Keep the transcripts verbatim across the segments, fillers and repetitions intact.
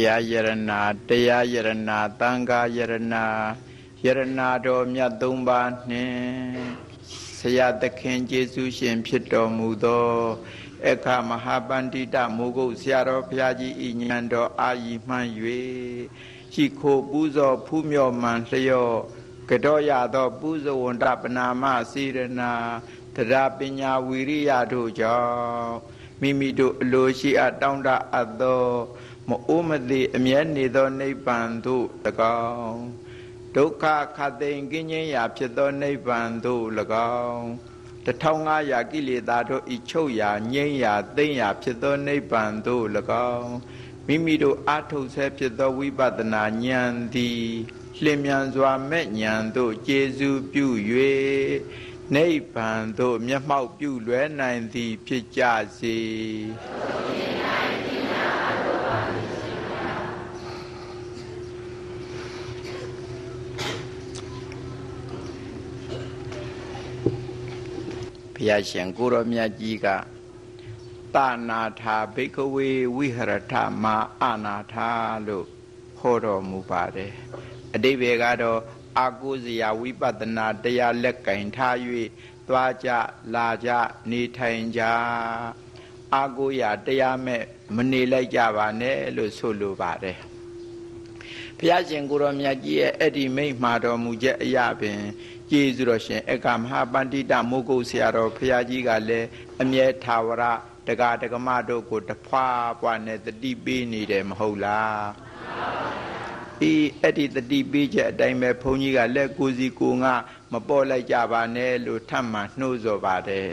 ရားယရဏတရားယရဏသံဃာယရဏယရဏတော်မြတ်သုံးပါးနှင့်ဆရာသခင်ကျေးဇူးရှင်ဖြစ်တော်မူသောအခါမဟာပန္တိတမိုးကုတ်ဆရာတော်ဘုရားကြီးဤဉာဏ်တော်အာရီမှန်၍ရှိခိုပူဇော်ဖူးမြော်မှန်လျော့ကတော်ရသောပူဇဝန္တပနာမစေရနာတရားပညာဝီရိယတို့ကြောင့်မိမိတို့အလိုရှိအပ်တောင်းတအပ်သောမအိုးမသေးအမြဲနေသောနိဗ္ဗာန်သို့၎င်းဒုက္ခခတ်သိမ်းကင်းခြင်းရာဖြစ်သောနိဗ္ဗာန်သို့၎င်းတထောင်ငါးရာကိလေသာတို့ဤချုပ်ရာငြိမ်းရာသိမ်းရာဖြစ်သောနိဗ္ဗာန်သို့၎င်းမိမိတို့အာထုတ်ဆဲဖြစ်သောဝိပဿနာဉာဏ်သည်လျင်မြန်စွာမဲ့ဉာဏ်သို့ကျေစုပြု၍နိဗ္ဗာန်သို့မျက်မှောက်ပြုလွယ်နိုင်သည်ဖြစ်ကြစေဘုရားရှင်ကိုရောမြတ်ကြီးကတာနာထာဘိက္ခဝေဝိဟရထမအာနာထာလို့ဟောတော်မူပါတယ်အဓိပ္ပာယ်ကတော့အာကိုစရာဝိပဿနာတရားလက်ကင်ထား၍သွားကြလာကြနေထိုင်ကြအာကိုရာတရားမဲ့မနေလိုက်ကြပါနဲ့လို့ဆိုလိုပါတယ်ဘုရားရှင်ကိုရောမြတ်ကြီးရဲ့အဲ့ဒီမိန့်မှာတော်မူချက်အရာပင်ကျေးဇူးတော်ရှင်အခါမဟာပန္တိတမိုးကုတ်ဆရာတော်ဘုရားကြီးကလည်းအမြဲထာဝရတက္ကဒကမတို့ကိုတဖွာဖွာနဲ့တတိပေးနေတယ်မဟုတ်လားဒီအဲ့ဒီတတိပေးချက်အတိုင်းပဲဘုန်းကြီးကလက်ကိုစီကိုငါမပေါ်လိုက်ကြပါနဲ့လို့ထပ်မံနှိုးဆော်ပါတယ်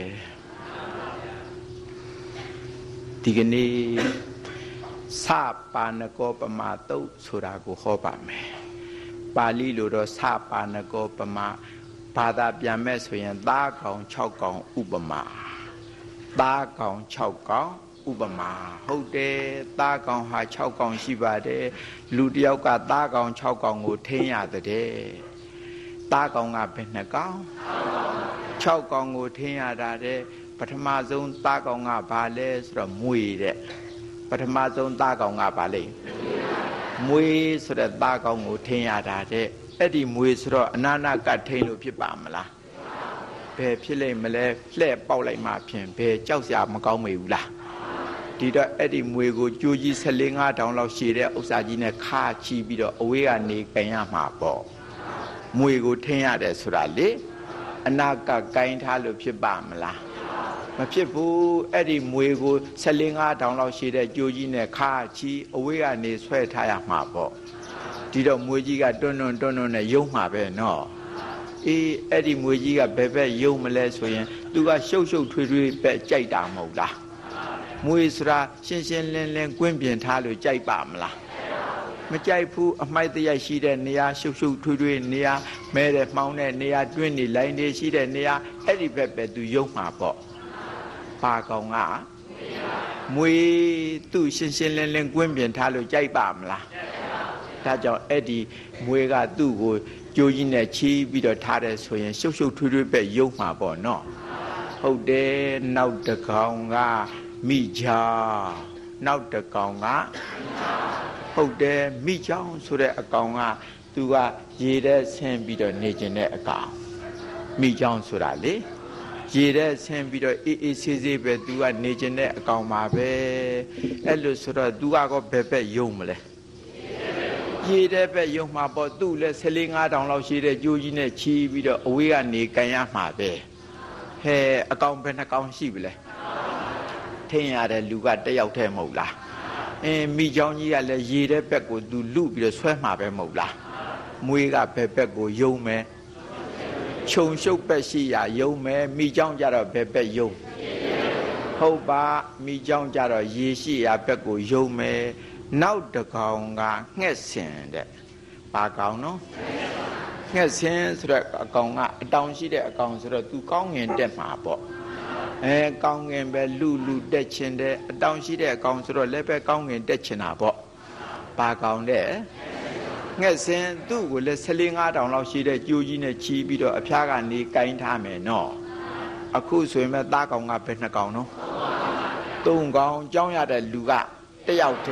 ဒီကနေ့စပါဏကောပမာတုတ်ဆိုတာကိုဟောပါမယ်ပါဠိလိုတော့စပါဏကောပမာဘာသာပြန်မဲ့ဆိုရင်သားကောင်၆ကောင်ဥပမာသားကောင်၆ကောင်ဥပမာဟုတ်တယ်သားကောင်ဟာ၆ကောင်ရှိပါတယ်လူတယောက်ကသားကောင်၆ကောင်ကိုထိန်းရတဲ့သားကောင်ကဘယ်နှကောင်၆ကောင်ကိုထိန်းရတာတဲ့ပထမဆုံးသားကောင်ကဘာလဲဆိုတော့မွေတဲ့ပထမဆုံးသားကောင်ကဘာလဲမွေဆိုတဲ့သားကောင်ကိုထိန်းရတာတဲ့အဲ့ဒီမွေဆိုတော့အနာနာကထိန်းလို့ဖြစ်ပါမလားဘယ်ဖြစ်လိမ့်မလဲလှဲ့ပေါက်လိုက်မှဖြင့်ဘယ်ကြောက်စရာမကောင်းမေဘူးလားဒီတော့အဲ့ဒီမွေကိုကြိုးကြီး၁၄ ၅တောင်လောက်ရှည်တဲ့ဥစ္စာကြီးနဲ့ခါချီပြီးတော့အဝေးကနေကင်ရမှာပေါ့မွေကိုထိန်းရတယ်ဆိုတာလေအနာကကင်ထားလို့ဖြစ်ပါမလားမဖြစ်ဘူးအဲ့ဒီမွေကို၁၄ ၅တောင်လောက်ရှည်တဲ့ကြိုးကြီးနဲ့ခါချီအဝေးကနေဆွဲထားရမှာပေါ့ဒီတော့မွေကြီးကတွန်းတွန်းတွန်းတွန်းနဲ့ယုံမှာပဲနော်အေးအဲ့ဒီမွေကြီးကဘယ်ဘက်ယုံမလဲဆိုရင်သူကရှုပ်ရှုပ်ထွေးထွေးပဲကြိုက်တာမဟုတ်လားမွေဆိုတာရှင်းရှင်းလင်းလင်းကွင်းပြင်ထားလို့ကြိုက်ပါမလားမကြိုက်ဘူးအမိုက်တရိုက်ရှိတဲ့နေရာရှုပ်ရှုပ်ထွေးထွေးနေရာမဲတဲ့မှောင်းတဲ့နေရာတွင်းနေလိုင်းနေရှိတဲ့နေရာအဲ့ဒီဘက်ပဲသူယုံမှာပေါ့ပါကောင်ကမွေသူ့ရှင်းရှင်းလင်းလင်းကွင်းပြင်ထားလို့ကြိုက်ပါမလားဒါကြောင့်အဲ့ဒီမွေကသူ့ကိုကြိုးကြီးနဲ့ချီးပြီးတော့ထားတယ်ဆိုရင်ရှုပ်ရှုပ်ထွေးထွေးပဲယုံမှာပေါ့နော်ဟုတ်တယ်နောက်တကောင်ကမိချောင်းနောက်တကောင်ကဟုတ်တယ်မိချောင်းဆိုတဲ့အကောင်ကသူကရေထဲဆင်းပြီးတော့နေကျင်တဲ့အကောင်မိချောင်းဆိုတာလေရေထဲဆင်းပြီးတော့အေးအေးဆေးဆေးပဲသူကနေကျင်တဲ့အကောင်ပါပဲအဲ့လိုဆိုတော့သူကတော့ဘယ်ဘက်ယုံမလဲရေတဲ့ပဲယုံမှာပေါ့သူ့လဲ၁၄ ၅တောင်လောက်ရှိတဲ့ကြိုးကြီးနဲ့ချီးပြီးတော့အဝေးကနေကန်ရမှာပဲဟဲအကောင်ဘယ်နှကောင်ရှိပြီလဲထိန်းရတဲ့လူကတယောက်တည်းမဟုတ်လားအင်းမိချောင်းကြီးကလည်းရေတဲ့ဘက်ကိုသူလူပြီးတော့ဆွဲမှာပဲမဟုတ်လားမွေးကဘယ်ဘက်ကိုယုံမယ်ခြုံရှုပ်ဘက်ရှိရာယုံမယ်မိချောင်းကြတော့ဘယ်ဘက်ယုံဟုတ်ပါမိချောင်းကြတော့ရေရှိရာဘက်ကိုယုံမယ်နောက်တကောင်ကငှက်ဆင်တဲ့ပါကောင်နော်ငှက်ဆင်ဆိုတဲ့အကောင်ကအတောင်ရှိတဲ့အကောင်ဆိုတော့သူကောင်းငင်တက်မှာပေါ့အဲကောင်းငင်ပဲလူလူတက်ချင်တဲ့အတောင်ရှိတဲ့အကောင်ဆိုတော့လည်းပဲကောင်းငင်တက်ချင်တာပေါ့ပါကောင်တဲ့ငှက်ဆင်သူ့ကိုလည်း၁၄ ၅တောင်လောက်ရှိတဲ့ကြိုးကြီးနဲ့ချီးပြီးတော့အဖျားကနေကိုင်းထားမယ်နော်အခုဆိုရင်သားကောင်ကဘယ်နှကောင်နော်သုံးကောင်ကြောင်းရတဲ့လူကတယောက်တည်း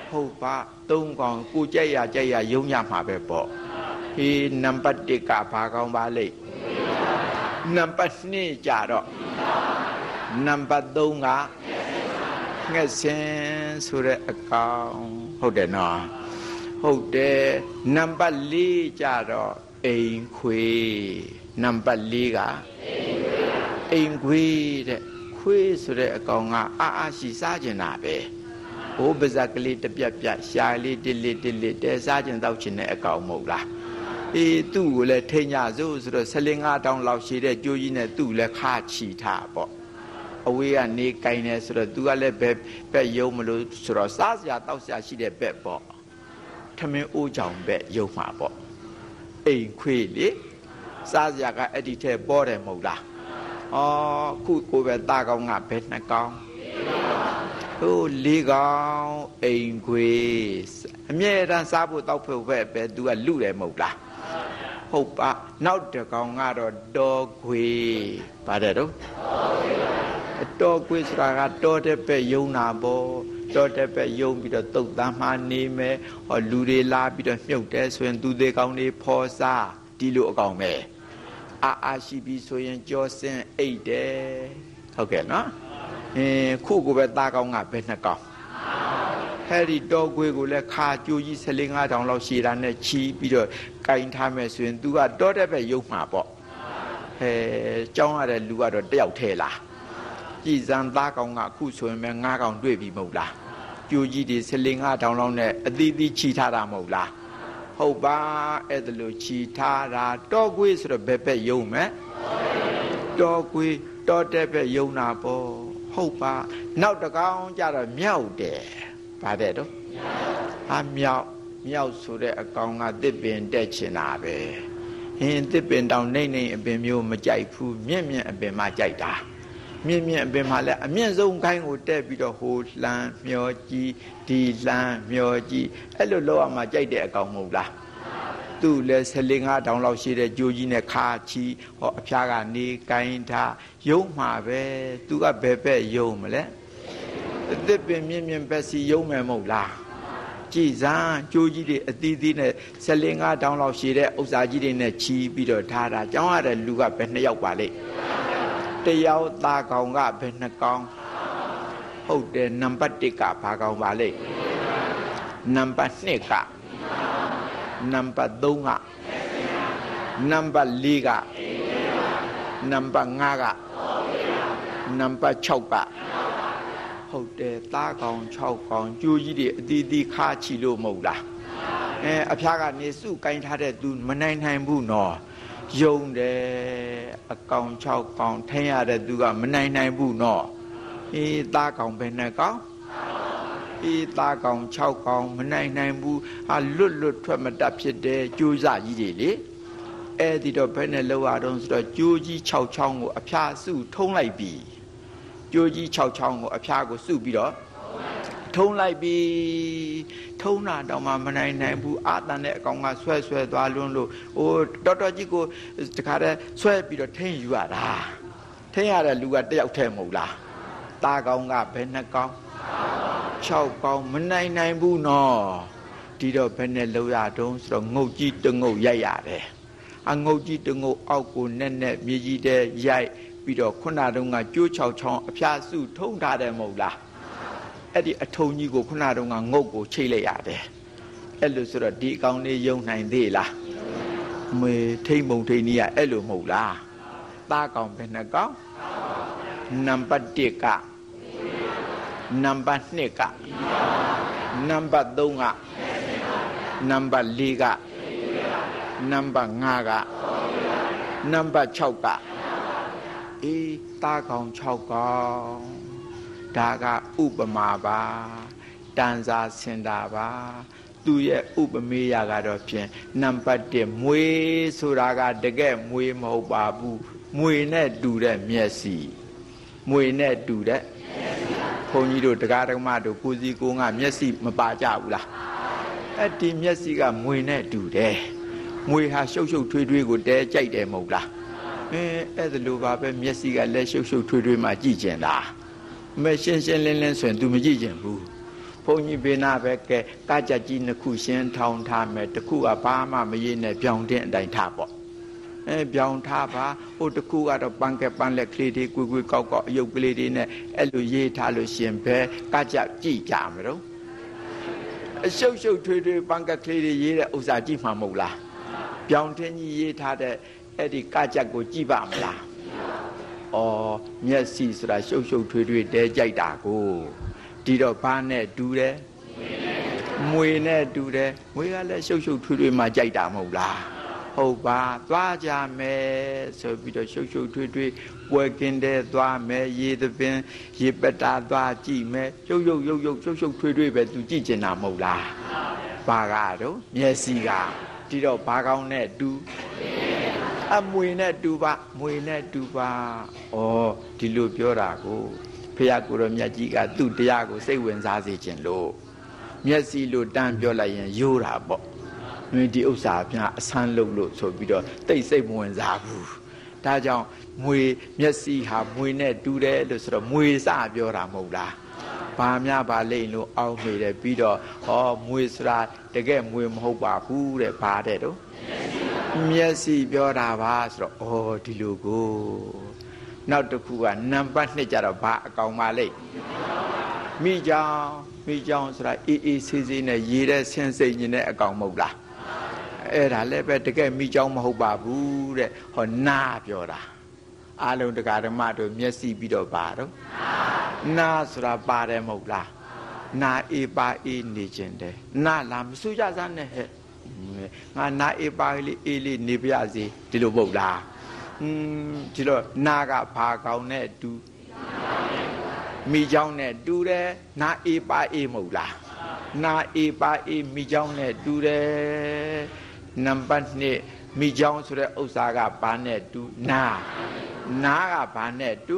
ဟုတ်ပါသုံးကောင်ကိုကြက်ရကြက်ရယုံရမှာပဲပေါ့ဒီနံပါတ်တစ်ကဘာကောင်းပါလိမ့်နံပါတ်နှစ်ကြတော့နံပါတ်သုံးကငှက်စင်ဆိုတဲ့အကောင်ဟုတ်တယ်နော်ဟုတ်တယ်နံပါတ်လေးကြတော့အိမ်ခွေနံပါတ်လေးကအိမ်ခွေတဲ့ခွေဆိုတဲ့အကောင်ကအာအာရှိစားကျင်တာပဲဟိုပါဇက်ကလေးတပြက်ပြက်ရှာလေးတစ်လစ်တစ်လစ်တဲစားကျင်တောက်ချင်တဲ့အကောင်မဟုတ်လားအေးသူ့ကိုလည်းထိန်ကြစို့ဆိုတော့ဆလင်ငါတောင်းလောက်ရှိတဲ့ကြိုးကြီးနဲ့သူ့လည်းခါချီထားပေါ့အဝေးကနေကင်နေဆိုတော့သူကလည်းဘက်ဘက်ယုံမလို့ဆိုတော့စားစရာတောက်စရာရှိတဲ့ဘက်ပေါ့ထမင်းအိုးကြောင်ဘက်ယုံမှာပေါ့အိမ်ခွေလေစားစရာကအဲ့ဒီထဲပေါ်တယ်မဟုတ်လားอ๋อခုကိုပဲตาကောင်းကဘယ်နှစ်ကောင်းဟိုလေးကောင်းအိမ်ခွေအမြဲတမ်းစားဖို့တောက်ဖို့ပဲပဲသူကလူတယ်မဟုတ်လားဟုတ်ပါနောက်တစ်ကောင်ကတော့တော်ခွေပါတယ်တော့တော်ခွေဆိုတာကတော်တဲ့ပဲယုံနာပေါ့တော်တဲ့ပဲယုံပြီးတော့တုတ်တမ်းမှနေမယ်ဟောလူတွေလာပြီးတော့မြုပ်တယ်ဆိုရင်သူသေးကောင်းတွေဖော်စားဒီလိုအကောင်ပဲအာအာရှိပြီဆိုရင်ကြောစင်အိတ်တယ်ဟုတ်ကဲ့နော်အင်းခုကိုပဲသားကောင်းကဘယ်နှစ်ကောင်းဟဲ့ဒီတော်ခွေကိုလည်းခါကြိုးကြီးဆလင်းငါးတောင်လောက်ရှည်တာနဲ့ချီပြီးတော့ကင်ထားမယ်ဆိုရင် तू ကတော်တဲ့ပဲယုံမှာပေါ့ဟဲကြောင်းရတဲ့လူကတော့တယောက်ထဲလားကြည်စံသားကောင်းကအခုဆိုရင်ပဲငါးကောင်တွေ့ပြီမဟုတ်လားကြိုးကြီးတွေဆလင်းငါးတောင်လောက်နဲ့အသီးသီးချီထားတာမဟုတ်လားဟုတ်ပါအဲ့ဒါလို့ချီထားတာတော်ခွေဆိုတော့ဘယ်ဘက်ယုံမယ်တော်ခွေတော်တဲ့ဘက်ယုံတာပေါ့ဟုတ်ပါနောက်တကောင်ကြတော့မြောက်တယ်ဗါတဲ့တော့ဟာမြောက်မြောက်ဆိုတဲ့အကောင်ကတစ်ပင်တက်ချင်တာပဲဟင်းတစ်ပင်တောင်နှိမ့်နှိမ့်အပင်မျိုးမကြိုက်ဘူးမြင့်မြင့်အပင်မှကြိုက်တာမြင့်မြင့်အပင်မှလည်းအမြင့်ဆုံးခိုင်းကိုတက်ပြီးတော့ဟိုလှမ်းမျောကြည့်ဒီလှမ်းမျောကြည့်အဲ့လိုလောက်အောင်မှကြိုက်တဲ့အကောင်မဟုတ်လားသူ့လည်းဆလင်းငါးတောင်လောက်ရှိတဲ့ကြိုးကြီးနဲ့ခါချီဟောအဖျားကနေကိုင်းထားယုံမှာပဲသူကဘယ်ဘက်ယုံမလဲအသစ်ပင်မြင့်မြင့်ပဲစီယုံမယ်မဟုတ်လားကြည်စမ်းကြိုးကြီးတွေအသီးသီးနဲ့ဆလင်းငါးတောင်လောက်ရှိတဲ့ဥစ္စာကြီးတွေနဲ့ချီပြီးတော့ထားတာကျောင်းရတဲ့လူကဘယ်နှစ်ယောက်ပါလိမ့်တယောက်သားကောင်ကဘယ်နှစ်ကောင်ဟုတ်တယ်နံပါတ်တစ်ကဘာကောင်ပါလိမ့်နံပါတ်နှစ်ကနံပါတ်သုံးကနံပါတ်လေးကနံပါတ်ငါးကနံပါတ်ခြောက်ကဟုတ်တယ်သားကောင်ခြောက်ကောင်ကြိုးကြီးတွေအသီးသီးခါချီလို့မဟုတ်လားအဲအဖျားကနေစုကိုင်းထားတဲ့သူမနိုင်နိုင်ဘူးနော်ယုံတယ်အကောင်ခြောက်ကောင်ထင်းရတဲ့သူကမနိုင်နိုင်ဘူးနော်အေးသားကောင်ပဲနဲ့ကောင်အေးသားကောင်ခြောက်ကောင်မနိုင်နိုင်ဘူးဟာလွတ်လွတ်ထွက်မတတ်ဖြစ်တယ်ကြိုးစားကြီးတွေလေအဲ့ဒီတော့ဘယ်နဲ့လောက်ရတော့ဆိုတော့ကြိုးကြီးခြောက်ချောင်းကိုအဖျားစုထုံးလိုက်ပြီကြိုးကြီးခြောက်ချောင်းကိုအဖျားကိုစုပြီးတော့ထုံးလိုက်ပြီထုံးတာတော့မှမနိုင်နိုင်ဘူးအာတန်တဲ့အကောင်ကဆွဲဆွဲသွားလွန်းလို့ဟိုတော်တော်ကြီးကိုတခါတည်းဆွဲပြီးတော့ထိန်းယူရတာထိန်းရတဲ့လူကတယောက်တည်းမဟုတ်လားตาကောင်ကဘယ်နှကောင်ခြောက်ကောင်မနိုင်နိုင်ဘူးနော်ဒီတော့ဘယ်နဲ့လောက်ရတုံးဆိုတော့ငုတ်ကြီးတငုတ်ရိုက်ရတယ်အငုတ်ကြီးတငုတ်အောက်ကိုနဲ့နဲ့မြေကြီးတဲ့ရိုက်ပြီးတော့ခုနတုန်းကကျိုးချောက်ချောင်းအဖျားစုထုံးထားတယ်မဟုတ်လားအဲ့ဒီအထုံကြီးကိုခုနတုန်းကငုတ်ကိုချိတ်လိုက်ရတယ်အဲ့လိုဆိုတော့ဒီအကောင်လေးယုံနိုင်သေးလားမေထိမ့်မုံထိန်ကြီးကအဲ့လိုမဟုတ်လားသားကောင်ဘယ်နှကောင်နံပါတ်တစ်ကနံပါတ်နှစ်ကနံပါတ်သုံးကနံပါတ်လေးကနံပါတ်ငါးကနံပါတ်ခြောက်ကအေးသားကောင်ခြောက်ကောင်ဒါကဥပမာပါတန်စာစင်တာပါသူရဲ့ဥပမေယကတော့ဖြင့်နံပါတ်တစ်မွေဆိုတာကတကယ်မွေမဟုတ်ပါဘူးမွေနဲ့တူတဲ့မျက်စိမွေနဲ့တူတဲ့ဘုန်းကြီးတို့တရားဓမ္မတို့ကိုစီကိုငါမျက်စိမပါကြဘူးလားအဲ့ဒီမျက်စိကမွေနဲ့တူတယ်မွေဟာရှုပ်ရှုပ်ထွေးထွေးကိုတဲကြိုက်တယ်မဟုတ်လားအဲအဲ့ဒါလိုပါပဲမျက်စိကလည်းရှုပ်ရှုပ်ထွေးထွေးမှကြည့်ကျင်တာမရှင်းရှင်းလင်းလင်းဆိုရင် तू မကြည့်ကျင်ဘူးဘုန်းကြီးဘေးနာပဲကဲကကြကြီးနှစ်ခုရှင်းထောင်ထားမယ်တစ်ခုကဘာမှမရင်းနဲ့ပြောင်းတဲ့အတိုင်းထားပေါ့အဲပြောင်းထားပါဟိုတစ်ခုကတော့ပန်းကပန်းလက်ကလေးတွေကွေကွေကောက်ကောက်အယုတ်ကလေးတွေနဲ့အဲ့လိုရေးထားလို့ရှင်ပဲကကြကြည့်ကြမလို့အရှုပ်ရှုပ်ထွေးထွေးပန်းကကလေးတွေရေးတဲ့ဥစ္စာကြည့်မှာမဟုတ်လားပြောင်းတင်းကြီးရေးထားတဲ့အဲ့ဒီကကြကိုကြည့်ပါမလားဩမျက်စိဆိုတာရှုပ်ရှုပ်ထွေးထွေးတဲကြိုက်တာကိုဒီတော့ဘာနဲ့တူတယ်မွေနဲ့တူတယ်မွေကလည်းရှုပ်ရှုပ်ထွေးထွေးမှကြိုက်တာမဟုတ်လားဟုတ်ပါသွားကြမယ်ဆိုပြီးတော့ရှုပ်ရှုပ်ထွေးထွေးပွဲကင်းတဲ့သွားမယ်ရေသပင်ရေပတာသွားကြည့်မယ်ရုပ်ရုပ်ရုပ်ရုပ်ရှုပ်ရှုပ်ထွေးထွေးပဲသူကြည့်ကျင်တာမဟုတ်လားဘာကတော့မျက်စိကဒီတော့ဘာကောင်းနဲ့တူအမွေနဲ့တူပါမွေနဲ့တူပါဩဒီလိုပြောတာကိုဖယားကိုရောမြတ်ကြီးကသူ့တရားကိုစိတ်ဝင်စားစေခြင်းလို့မျက်စိလို့တန်းပြောလိုက်ရင်ယိုးတာပေါ့မင်းဒီဥစ္စာပြန်အဆန်းလုပ်လို့ဆိုပြီးတော့တိတ်စိတ်မဝင်စားဘူးဒါကြောင့်မွေမျက်စိဟာမွေနဲ့တူတယ်လို့ဆိုတော့မွေစပြောတာမဟုတ်လားဘာများပါလိမ့်လို့အောက်မိတယ်ပြီးတော့ဟောမွေဆိုတာတကယ်မွေမဟုတ်ပါဘူးတဲ့ဘာတဲ့တော့မျက်စိပြောတာပါဆိုတော့ဩဒီလိုကိုနောက်တစ်ခုကနံပါတ်နှစ်ကျတော့ဘာအကောင်ပါလိမ့်မိကြောင်မိကြောင်ဆိုတာအေးအေးဆေးဆေးနဲ့ရေတဲ့ဆင်းစိတ်ညင်တဲ့အကောင်မဟုတ်လားအဲ့ဒါလည်းပဲတကယ်မိကြောင်မဟုတ်ပါဘူးတဲ့ဟောနာပြောတာအလုံးတကာဓမ္မတို့မျက်စိပြီးတော့ပါတော့နာဆိုတာပါတယ်မဟုတ်လားနာအေးပါအေးနေခြင်းတဲ့နာလားမစူးကြစမ်းနဲ့ဟဲ့ငါနာအေးပါလေးအေးလေးနေပြစီဒီလိုမဟုတ်လားอืมဒီတော့နာကဘာကောင်းနဲ့တူမိเจ้าနဲ့တူတယ်နာအေးပါအေးမဟုတ်လားနာအေးပါအေးမိเจ้าနဲ့တူတယ်နံပါတ်နှစ်မိเจ้าဆိုတဲ့ဥစ္စာကဘာနဲ့တူနာနာကဘာနဲ့တူ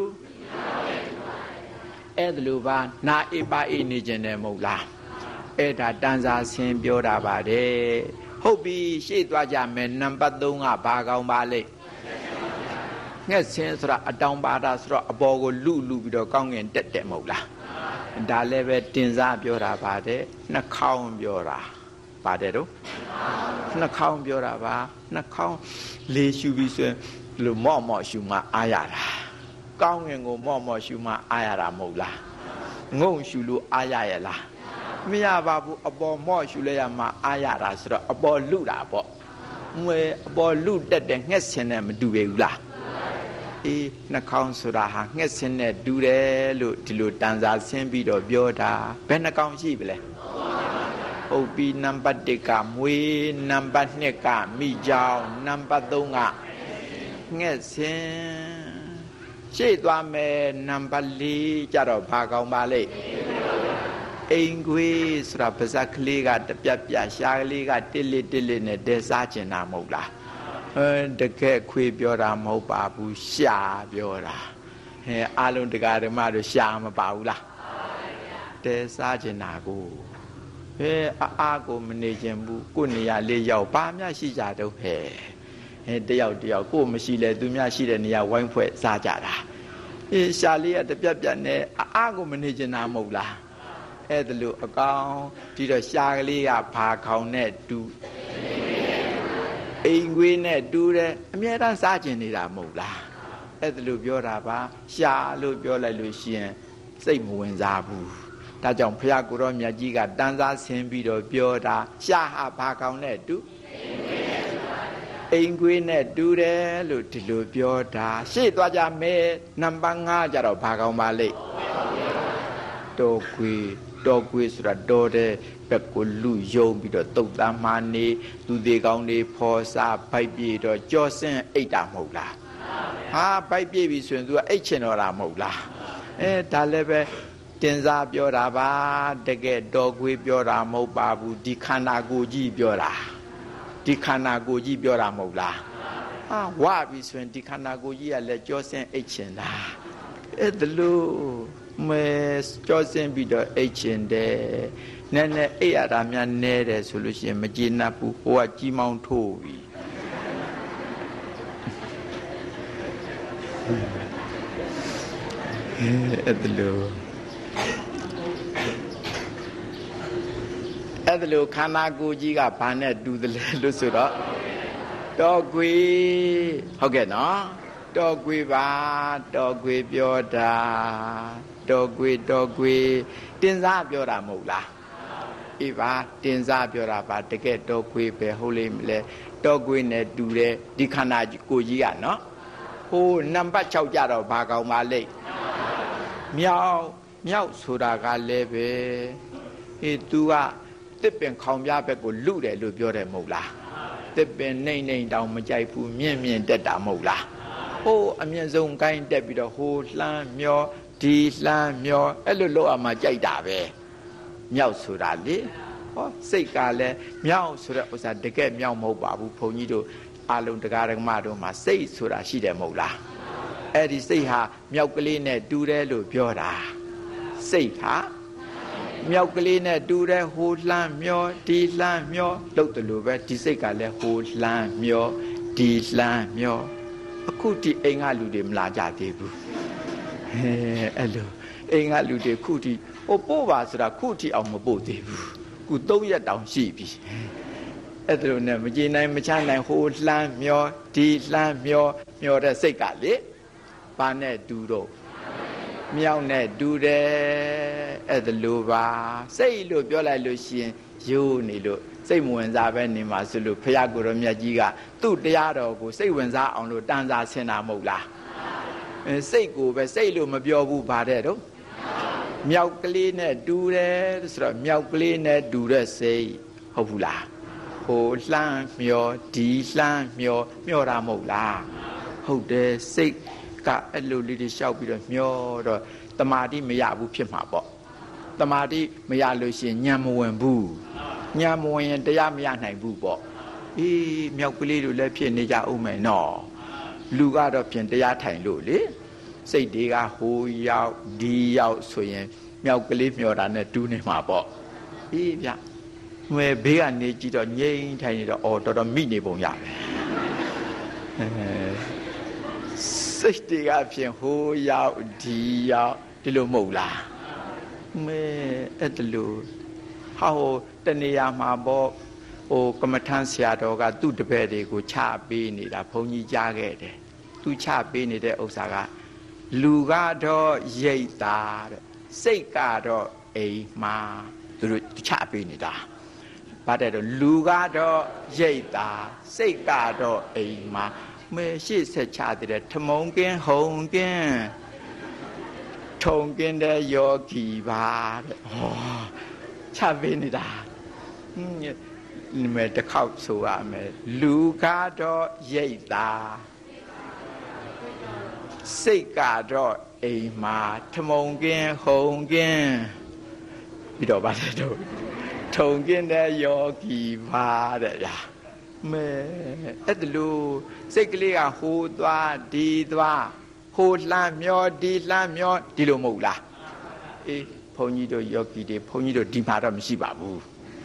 အဲ့ဒါလိုပါနာအေးပါအေးနေခြင်းတယ်မဟုတ်လားအဲ့ဒါတန်စာဆင်းပြောတာပါတယ်ဟုတ်ပြီရှေ့သွားကြမယ်နံပါတ်သုံးကဘာကောင်းပါလိမ့်ငှက်ဆင်းဆိုတာအတောင်ပါတာဆိုတော့အပေါ်ကိုလူလူပြီးတော့ကောင်းငင်တက်တယ်မဟုတ်လားဒါလည်းပဲတင်စားပြောတာပါတယ်နှာခေါင်းပြောတာပါတယ်တော့နှာခေါင်းပြောတာပါနှာခေါင်းလေးရှူပြီးဆိုရင်လူမော့မော့ရှူမှအားရတာကောင်းငင်ကိုမော့မော့ရှူမှအားရတာမဟုတ်လားငုံရှူလို့အားရရဲ့လားမရပါဘူးအပေါ်မော့ရှူလိုက်ရမှအားရတာဆိုတော့အပေါ်လူတာပေါ့ငွေအပေါ်လူတက်တဲ့ငှက်ဆင်းနဲ့မတူပေဘူးလားအေးနှာခေါင်းဆိုတာဟာငှက်ဆင်းနဲ့တူတယ်လို့ဒီလိုတန်စာဆင်းပြီးတော့ပြောတာဘယ်နှကောင်ရှိပြီလဲဟုတ်ပြီနံပါတ်တစ်ကမွေနံပါတ်နှစ်ကမိကြောင်နံပါတ်သုံးကငှက်ဆင်းရှေ့သွားမယ်နံပါတ်လေးကြတော့ဘာကောင်ပါလိမ့်အိမ်ခွေးဆိုတာပါဇက်ကလေးကတပြက်ပြရှားကလေးကတစ်လစ်တစ်လစ်နဲ့တဲစားကျင်တာမဟုတ်လားအဲတကယ်ခွေးပြောတာမဟုတ်ပါဘူးရှာပြောတာဟဲအလုံးတကာဓမ္မတို့ရှာမပါဘူးလားတဲစားကျင်တာကိုဟဲအအားကိုမနေခြင်းဘူးကိုနေရာလေးရောက်ဘာမှရှိကြတော့ဟဲဟဲတယောက်တယောက်ကိုမရှိလဲသူများရှိတဲ့နေရာဝိုင်းဖွဲ့စားကြတာအေးရှာလေးကတပြက်ပြက်နဲ့အားကိုမနေခြင်းတာမဟုတ်လားအဲ့ဒါလို့အကောင်ဒီတော့ရှာကလေးကဘာခေါင်နဲ့တူအိမ်ခွေးနဲ့တူတယ်အမြဲတမ်းစားကျင်နေတာမဟုတ်လားအဲ့ဒါလို့ပြောတာပါရှာလို့ပြောလိုက်လို့ရှိရင်စိတ်မဝင်စားဘူးဒါကြောင့်ဘုရားကိုရောမြတ်ကြီးကတန်စားဆင်းပြီးတော့ပြောတာရှာဟာဘာခေါင်နဲ့တူအိမ်ခွေးနဲ့တူတယ်လို့ဒီလိုပြောတာရှေ့သွားကြမယ်နံပါတ်ငါးကျတော့ဘာခေါင်ပါလိမ့်တော်ခွေတော်ကွေးဆိုတာတော်တဲ့ဘက်ကိုလူယုံပြီးတော့တုတ်သားမှနေသူသေးကောင်းနေဖော်စားဗိုက်ပြေတော့ကြောဆင်းအိတ်တာမဟုတ်လားဟာဗိုက်ပြေပြီဆိုရင်သူကအိတ်ချင်တော့တာမဟုတ်လားအဲဒါလည်းပဲတင်စားပြောတာပါတကယ်တော်ကွေးပြောတာမဟုတ်ပါဘူးဒီခန္ဓာကိုယ်ကြီးပြောတာဒီခန္ဓာကိုယ်ကြီးပြောတာမဟုတ်လားဟာဝါပြီဆိုရင်ဒီခန္ဓာကိုယ်ကြီးကလည်းကြောဆင်းအိတ်ချင်တာအဲ့ဒါလို့မဲကြောစင်ပြီးတော့အိတ်ချင်တယ်နည်းနည်းအိတ်ရတာများနဲတယ်ဆိုလို့ရှိရင်မကျေနပ်ဘူးဟိုကကြီးမောင်းထိုးပြီအဲ့ဒါလို့အဲ့ဒါလို့ခန္ဓာကိုယ်ကြီးကဘာနဲ့တူတယ်လဲလို့ဆိုတော့တော်ကွေဟုတ်ကဲ့နော်တော်ကွေပါတော်ကွေပြောတာတော်ကွေတော်ကွေတင်စားပြောတာမဟုတ်လားအေးပါတင်စားပြောတာပါတကယ်တော်ကွေပဲဟုတ်လိမ့်မလဲတော်ကွေနဲ့တူတဲ့ဒီခန္ဓာကိုယ်ကြီးကနော်ဟိုနံပါတ်၆ကြတော့ဘာကောင်းပါလိမ့်မြောက်မြောက်ဆိုတာကလည်းပဲအေး तू ကတစ်ပင်ခေါင်ပြဘက်ကိုလူတယ်လို့ပြောတယ်မဟုတ်လားတစ်ပင်နှိမ့်နှိမ့်တောင်မကြိုက်ဘူးမြင့်မြင့်တက်တာမဟုတ်လားဟိုအမြင့်ဆုံးကိုင်းတက်ပြီးတော့ဟိုလှမ်းမျောဒီလှမ်းမျောအဲ့လိုလောက်အမှကြိုက်တာပဲမြောက်ဆိုတာလေဟောစိတ်ကလည်းမြောက်ဆိုတဲ့ဥစ္စာတကယ်မြောက်မဟုတ်ပါဘူးဘုန်းကြီးတို့အလုံးတရားဓမ္မတို့မှာစိတ်ဆိုတာရှိတယ်မဟုတ်လားအဲ့ဒီစိတ်ဟာမြောက်ကလေးနဲ့တူတယ်လို့ပြောတာစိတ်ဟာမြောက်ကလေးနဲ့တူတဲ့ဟိုလှမ်းမျောဒီလှမ်းမျောလို့တလို့ပဲဒီစိတ်ကလည်းဟိုလှမ်းမျောဒီလှမ်းမျောအခုဒီအိမ်ကလူတွေမလာကြသေးဘူးဟဲ့အဲ့လိုအိမ်ကလူတွေခုဒီဟိုပို့ပါဆိုတာခုထိအောင်မပို့သေးဘူးခုသုံးရက်တောင်ရှိပြီအဲ့ဒါလို့နဲ့မကြေနိုင်မချနိုင်ဟိုလှမ်းမျောဒီလှမ်းမျောမျောတဲ့စိတ်ကလေဘာနဲ့တူတော့မြောက်နဲ့တူတယ်အဲ့ဒါလိုပါစိတ်လို့ပြောလိုက်လို့ရှိရင်ရိုးနေလို့စိတ်မဝင်စားပဲနေမှာဆိုလို့ဖယားကိုရောမြတ်ကြီးကသူ့တရားတော်ကိုစိတ်ဝင်စားအောင်လို့တန်စားဆင်တာမဟုတ်လားအဲစိတ်ကိုပဲစိတ်လို့မပြောဘူးဗါတဲ့တော့မြောက်ကလေးနဲ့တူတယ်ဆိုတော့မြောက်ကလေးနဲ့တူတဲ့စိတ်ဟုတ်ဘူးလားဟိုလှမ်းမျောဒီလှမ်းမျောမျောတာမဟုတ်လားဟုတ်တယ်စိတ်ကအဲ့လိုလေးတွေရှောက်ပြီးတော့မျောတော့တမာတိမရဘူးဖြစ်မှာပေါ့တမာတိမရလို့ရှိရင်ညံမဝင်ဘူးညံမဝင်ရင်တရားမရနိုင်ဘူးပေါ့အေးမြောက်ကလေးတို့လည်းဖြစ်နေကြအောင်မယ်နော်လူကတော့ပြင်တရားထိုင်လို့လေစိတ်တွေကဟိုရောက်ဒီရောက်ဆိုရင်မြောက်ကလေးမျောတာနဲ့တူးနေမှာပေါ့အေးဗျငွေဘေးကနေကြည့်တော့ငြိမ်ထိုင်နေတော့အော်တော်တော်မိနေပုံရပဲစိတ်တွေကပြင်ဟိုရောက်ဒီရောက်ဒီလိုမဟုတ်လားမဲအဲ့ဒါလို့ဟာဟိုတနေရာမှာပေါ့ဟိုကမ္မထမ်းဆရာတော်ကသူ့တပည့်တွေကိုချပေးနေတာဘုန်းကြီးကြားခဲ့တယ်သူချပေးနေတဲ့ဥစ္စာကလူကတော့ရိတ်တာတဲ့စိတ်ကတော့အိမ်မှာသူတို့ချပေးနေတာဘာတဲ့တော့လူကတော့ရိတ်တာစိတ်ကတော့အိမ်မှာမဲရှေ့ဆက်ချတဲ့ထမုံကင်းဟုံကင်းထုံကင်းတဲ့ယောဂီပါတဲ့ဟောချပေးနေတာဟင်းဒီမဲ့တစ်ခေါက်ဆိုရမယ်လူကတော့ရိတ်တာစိတ်ကတော့အိမ်မှာထမုံကင်းဟုံကင်းပြီးတော့ပါတဲ့တော့ထုံကင်းတဲ့ယောဂီပါတဲ့ဗျာမဲအဲ့ဒါလို့စိတ်ကလေးကဟိုသွားဒီသွားဟိုလှမ်းမျောဒီလှမ်းမျောဒီလိုမဟုတ်လားအေးဘုန်းကြီးတို့ယောဂီတွေဘုန်းကြီးတို့ဒီမှာတော့မရှိပါဘူး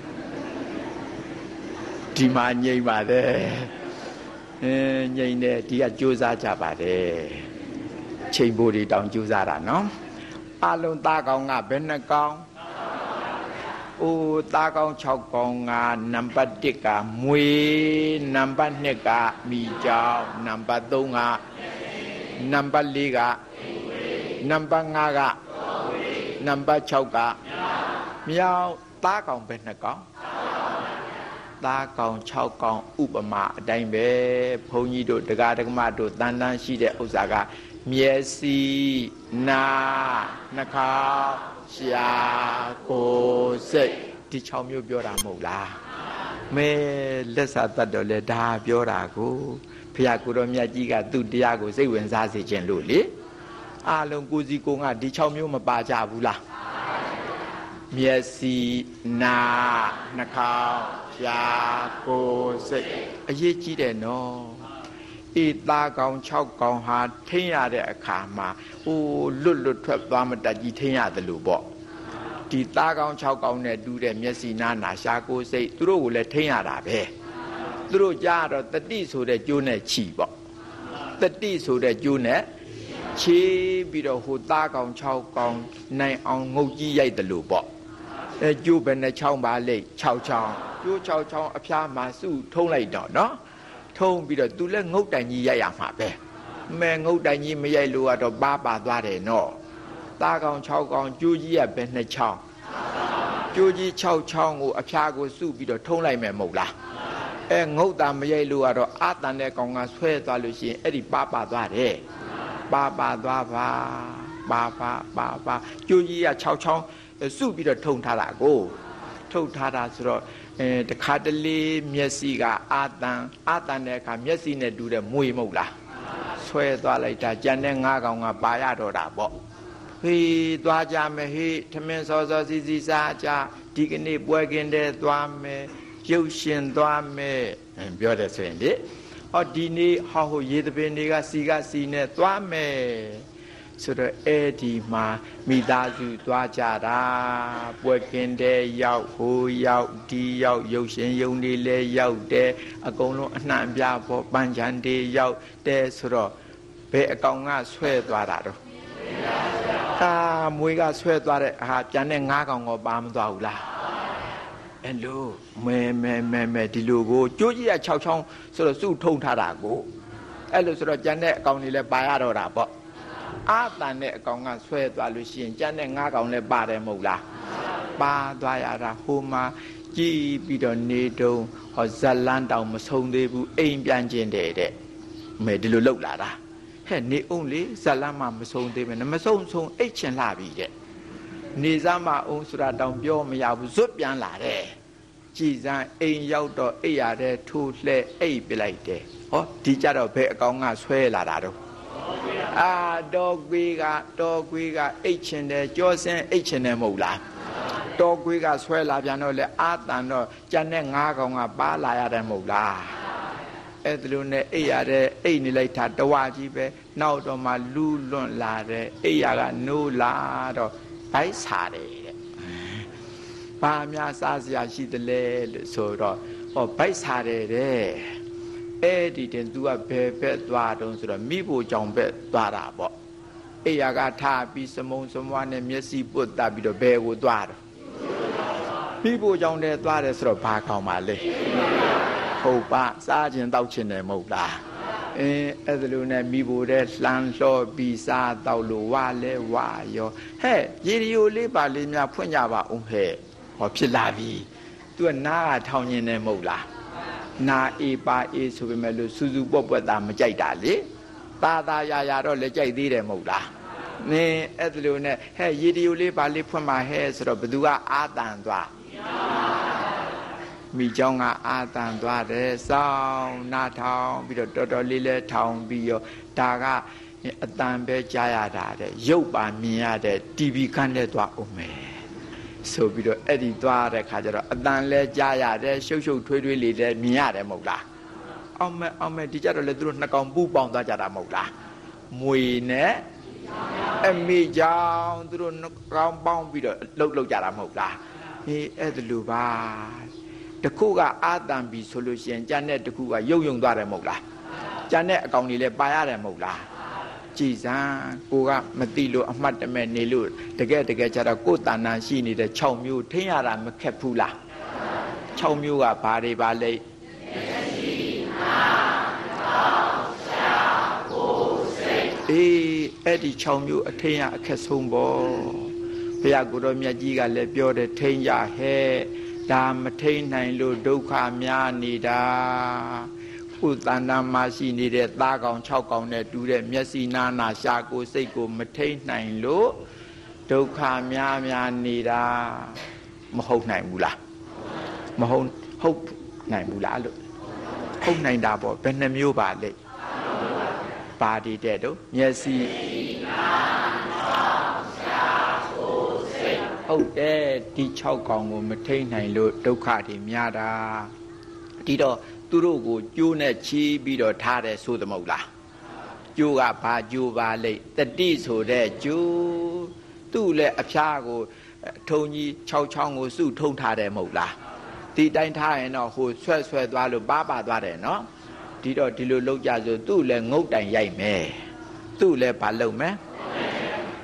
ဒီမှာငြိမ်ပါတယ်အဲငြိမ်တယ်ဒီကကြိုးစားကြပါတယ်ချိန်ဖို့တွေတောင်ကြိုးစားတာနော်အလုံးသားကောင်ကဘယ်နှကောင်အိုးသားကောင်၆ကောင်ကနံပါတ်၁ကမွေနံပါတ်၂ကမိကြောင်နံပါတ်၃ကနံပါတ်၄ကနံပါတ်၅ကနံပါတ်၆ကမြောက်သားကောင်ပဲနှစ်ကောင်သားကောင်၆ကောင်ဥပမာအတိုင်းပဲဘုန်းကြီးတို့တရားဓမ္မတို့တန်တန်းရှိတဲ့ဥစ္စာကမျက်စိနာနှာခေါင်းရှာကိုယ်စိတ်ဒီ၆မျိုးပြောတာမဟုတ်လားမဲလက်စာတတ်တော်လဲဒါပြောတာကိုဘုရားကိုတော်မြတ်ကြီးကသူ့တရားကိုစိတ်ဝင်စားစေခြင်းလို့လေအလုံးကိုစီကိုကဒီ၆မျိုးမပါကြဘူးလားမျက်စိနာနှာခေါင်းရှာကိုယ်စိတ်အရေးကြီးတယ်နော်အေးသားကောင်၆ကောင်ဟာထိန်းရတဲ့အခါမှာအိုးလွတ်လွတ်ထွက်သွားမတတ်ကြီးထိန်းရတယ်လို့ပေါ့ဒီသားကောင်၆ကောင်နဲ့တူတဲ့မျက်စိနာနာရှာကိုယ်စိတ်သူတို့ကိုလည်းထိန်းရတာပဲသူတို့ကြားတော့တတိဆိုတဲ့ကျိုးနဲ့ခြီပေါ့တတိဆိုတဲ့ကျိုးနဲ့ခြေပြီးတော့ဟိုသားကောင်၆ကောင်နိုင်အောင်ငုတ်ကြီးရိုက်တယ်လို့ပေါ့အဲကျိုးပဲနဲ့ချောင်းပါလေ၆ချောင်းကျိုး၆ချောင်းအဖျားမှာစုထုံးလိုက်တော့နော်ထုံးပြီးတော့သူလည်းငုတ်တိုင်ကြီးရိုက်ရမှာပဲမဲငုတ်တိုင်ကြီးမရိုက်လို့ကတော့ပါပါသွားတယ်နော်သားကောင်၆ကောင်ကျိုးကြီးကပဲနှစ်ချောင်းကျိုးကြီး၆ချောင်းကိုအဖျားကိုစုပြီးတော့ထုံးလိုက်မယ်မဟုတ်လားအဲငုတ်တာမရိုက်လို့ကတော့အာတန်တဲ့ကောင်ကဆွဲသွားလို့ရှိရင်အဲ့ဒီပါပါသွားတယ်ပါပါသွားပါပါပါပါပါကျိုးကြီးက၆ချောင်းစုပြီးတော့ထုံထားတာကိုထုတ်ထားတာဆိုတော့အဲတခါတလေမျက်စိကအာတန်အာတန်တဲ့အခါမျက်စိနဲ့တူတဲ့မွေမဟုတ်လားဆွဲသွားလိုက်တာကြံတဲ့ငါးကောင်ကပါရတော့တာပေါ့ဟေးသွားကြမယ်ဟေးထမင်းစောစောစီစီစားကြဒီကနေ့ပွဲကင်းတဲ့သွားမယ်ရုပ်ရှင်သွားမယ်ပြောတယ်ဆိုရင်လေဟောဒီနေ့ဟောဟိုရေသပင်တွေကစီကစီနဲ့သွားမယ်ဆိုတော့အဲ့ဒီမှာမိသားစုသွားကြတာပွဲကင်းတဲ့ရောက်ဟိုရောက်ဒီရောက်ရုပ်ရှင်ရုံတွေလည်းရောက်တယ်အကုန်လုံးအနှံ့ပြဖို့ပန်းချန်တွေရောက်တယ်ဆိုတော့ဘယ်အကောင်ကဆွဲသွားတာတော့အာမွေးကဆွဲသွားတဲ့အာပြန်တဲ့ငါးကောင်ကပါမသွားဘူးလားအဲ့လိုမဲမဲမဲမဲဒီလိုကိုကြိုးကြီးက၆ချောင်းဆိုတော့စုထုံထားတာကိုအဲ့လိုဆိုတော့ကျန်တဲ့အကောင်တွေလည်းပါရတော့တာပေါ့အာတန်တဲ့အကောင်ကဆွဲသွားလို့ရှိရင်ကျန်တဲ့ငါးကောင်လည်းပါတယ်မဟုတ်လားပါသွားရတာဟိုမှာကြည်ပြီးတော့နေတုံးဟောဇလန်းတောင်မဆုံးသေးဘူးအိမ်ပြန်ကျင်တယ်တဲ့မဲဒီလိုလောက်လာတာဟဲ့နေအောင်လေဇလန်းမှမဆုံးသေးမယ်မဆုံးဆုံးအိတ်ချင်လာပြီတဲ့နေစားမအောင်ဆိုတာတောင်ပြောမရဘူးဇွတ်ပြန်လာတယ်ကြည်စမ်းအိမ်ရောက်တော့အိတ်ရတဲ့ထိုးလှဲအိတ်ပြလိုက်တယ်ဟောဒီကြတော့ဘယ်အကောင်ကဆွဲလာတာတော့အာတော်ကွေးကတော်ကွေးကအိတ်ချင်တယ်ကြောစင်းအိတ်ချင်တယ်မဟုတ်လားတော်ကွေးကဆွဲလာပြန်တော့လေအာတန်တော့ကြံတဲ့ငါးကောင်ကပါလာရတယ်မဟုတ်လားအဲ့ဒါလိုနဲ့အိတ်ရတဲ့အိတ်နေလိုက်တာတဝါကြီးပဲနောက်တော့မှလူးလွန့်လာတဲ့အိတ်ရကနိုးလာတော့ဘိုက်စားတယ်တဲ့ဘာများစားစရာရှိသလဲလို့ဆိုတော့ဟောဘိုက်စားတယ်တဲ့အဲ့ဒီတင် तू ကဘယ်ဘက်သွားတုံးဆိုတော့မိဖို့ကြောင့်ဘက်သွားတာပေါ့အိယာကထားပြီးစမုံစမွားနဲ့မျက်စိပုတ်တက်ပြီးတော့ဘယ်ကိုသွားတော့မိဖို့ကြောင့်တည်းသွားတယ်ဆိုတော့ဘာကောင်းပါလဲဟုတ်ပါစားခြင်းတောက်ခြင်းတယ်မဟုတ်လားအင်းအဲ့ဒါလိုနဲ့မိဖို့တဲ့လှမ်းလှော်ပြီးစားတောက်လို့ဝါလဲဝါရောဟဲ့ရေဒီယိုလေးပါလေးများဖွင့်ကြပါဦးဟဲ့ဟောဖြစ်လာပြီ तू ကနားကထောင်နေတယ်မဟုတ်လားနာအေပါအေဆိုပေမဲ့လို့စူးစူးပွက်ပွက်တာမကြိုက်တာလေตาตาရာရာတော့လည်းကြိုက်သေးတယ်မဟုတ်လားနင်းအဲ့ဒါလိုနဲ့ဟဲ့ရေဒီယိုလေးပါလေးဖွင့်มาဟဲ့ဆိုတော့ဘသူကအာတန်သွားမိเจ้าကအာတန်သွားတယ်စောင်းနာထောင်ပြီးတော့တော်တော်လေးလဲထောင်ပြီးရောဒါကအတန်ပဲကြားရတာတဲ့ရုပ်ပါမြင်ရတဲ့ တီဗီ ခန်းထဲသွားအောင်မယ်ဆိုပြီးတော့အဲ့ဒီသွားတဲ့ခါကျတော့အတန်လဲကြားရတယ်ရှုပ်ရှုပ်ထွေးထွေးလေးလဲမြင်ရတယ်မဟုတ်လားအောင်မဲ့အောင်မဲ့ဒီကြတော့လေသူတို့နှစ်ကောင်ပူပေါင်းသွားကြတာမဟုတ်လားမွေနဲ့အမိကြောင့်သူတို့နှစ်ကောင်ပေါင်းပြီးတော့လှုပ်လှုပ်ကြတာမဟုတ်လားအေးအဲ့ဒါလိုပါတခုကအာတန်ပြီဆိုလို့ရှိရင်ကျန်တဲ့တခုကရုပ်ယုံသွားတယ်မဟုတ်လားကျန်တဲ့အကောင်တွေလည်းပါရတယ်မဟုတ်လားကြည်စမ်းကိုကမတိလို့အမှတ်တမဲ့နေလို့တကယ်တကယ်ကျတော့ကိုယ်တဏ္ဍာရှိနေတဲ့၆မျိုးထိန်းရတာမခက်ဘူးလား၆မျိုးကဘာတွေပါလဲအေးအဲ့ဒီ၆မျိုးအထိန်းရအခက်ဆုံးပေါ့ဘုရားကိုယ်တော်မြတ်ကြီးကလည်းပြောတယ်ထိန်းရဟဲ့ဒါမထိန်းနိုင်လို့ဒုက္ခများနေတာကိုယ်တဏ္ဍာမရှိနေတဲ့သားကောင်၆ကောင်နဲ့တူတဲ့မျက်စိနာနာရှာကိုစိတ်ကိုမထိန်းနိုင်လို့ဒုက္ခများများနေတာမဟုတ်နိုင်ဘူးလားမဟုတ်ဟုတ်နိုင်ဘူးလားလို့ဟုတ်နိုင်တာပေါ့ဘယ်နှမျိုးပါလဲပါဒီတဲ့တော့မျက်စိဟုတ်တယ်ဒီ၆ကောင်ကိုမထိန်းနိုင်လို့ဒုက္ခတွေများတာဒီတော့သူတို့ကိုကျိုးနဲ့ချီးပြီးတော့ထားတယ်ဆိုသမဟုတ်လားကျိုးကဘာကျိုးပါလိမ့်တတိဆိုတဲ့ကျိုးသူ့လည်းအဖျားကိုထုံကြီး၆ချောင်းကိုစုထုံထားတယ်မဟုတ်လားဒီတိုင်းထားရင်တော့ဟိုဆွဲဆွဲသွားလို့ပါပါသွားတယ်နော်ဒီတော့ဒီလိုလောက်ကြဆိုသူ့လည်းငုတ်တိုင်ရိုက်မယ်သူ့လည်းဘာလုပ်မယ်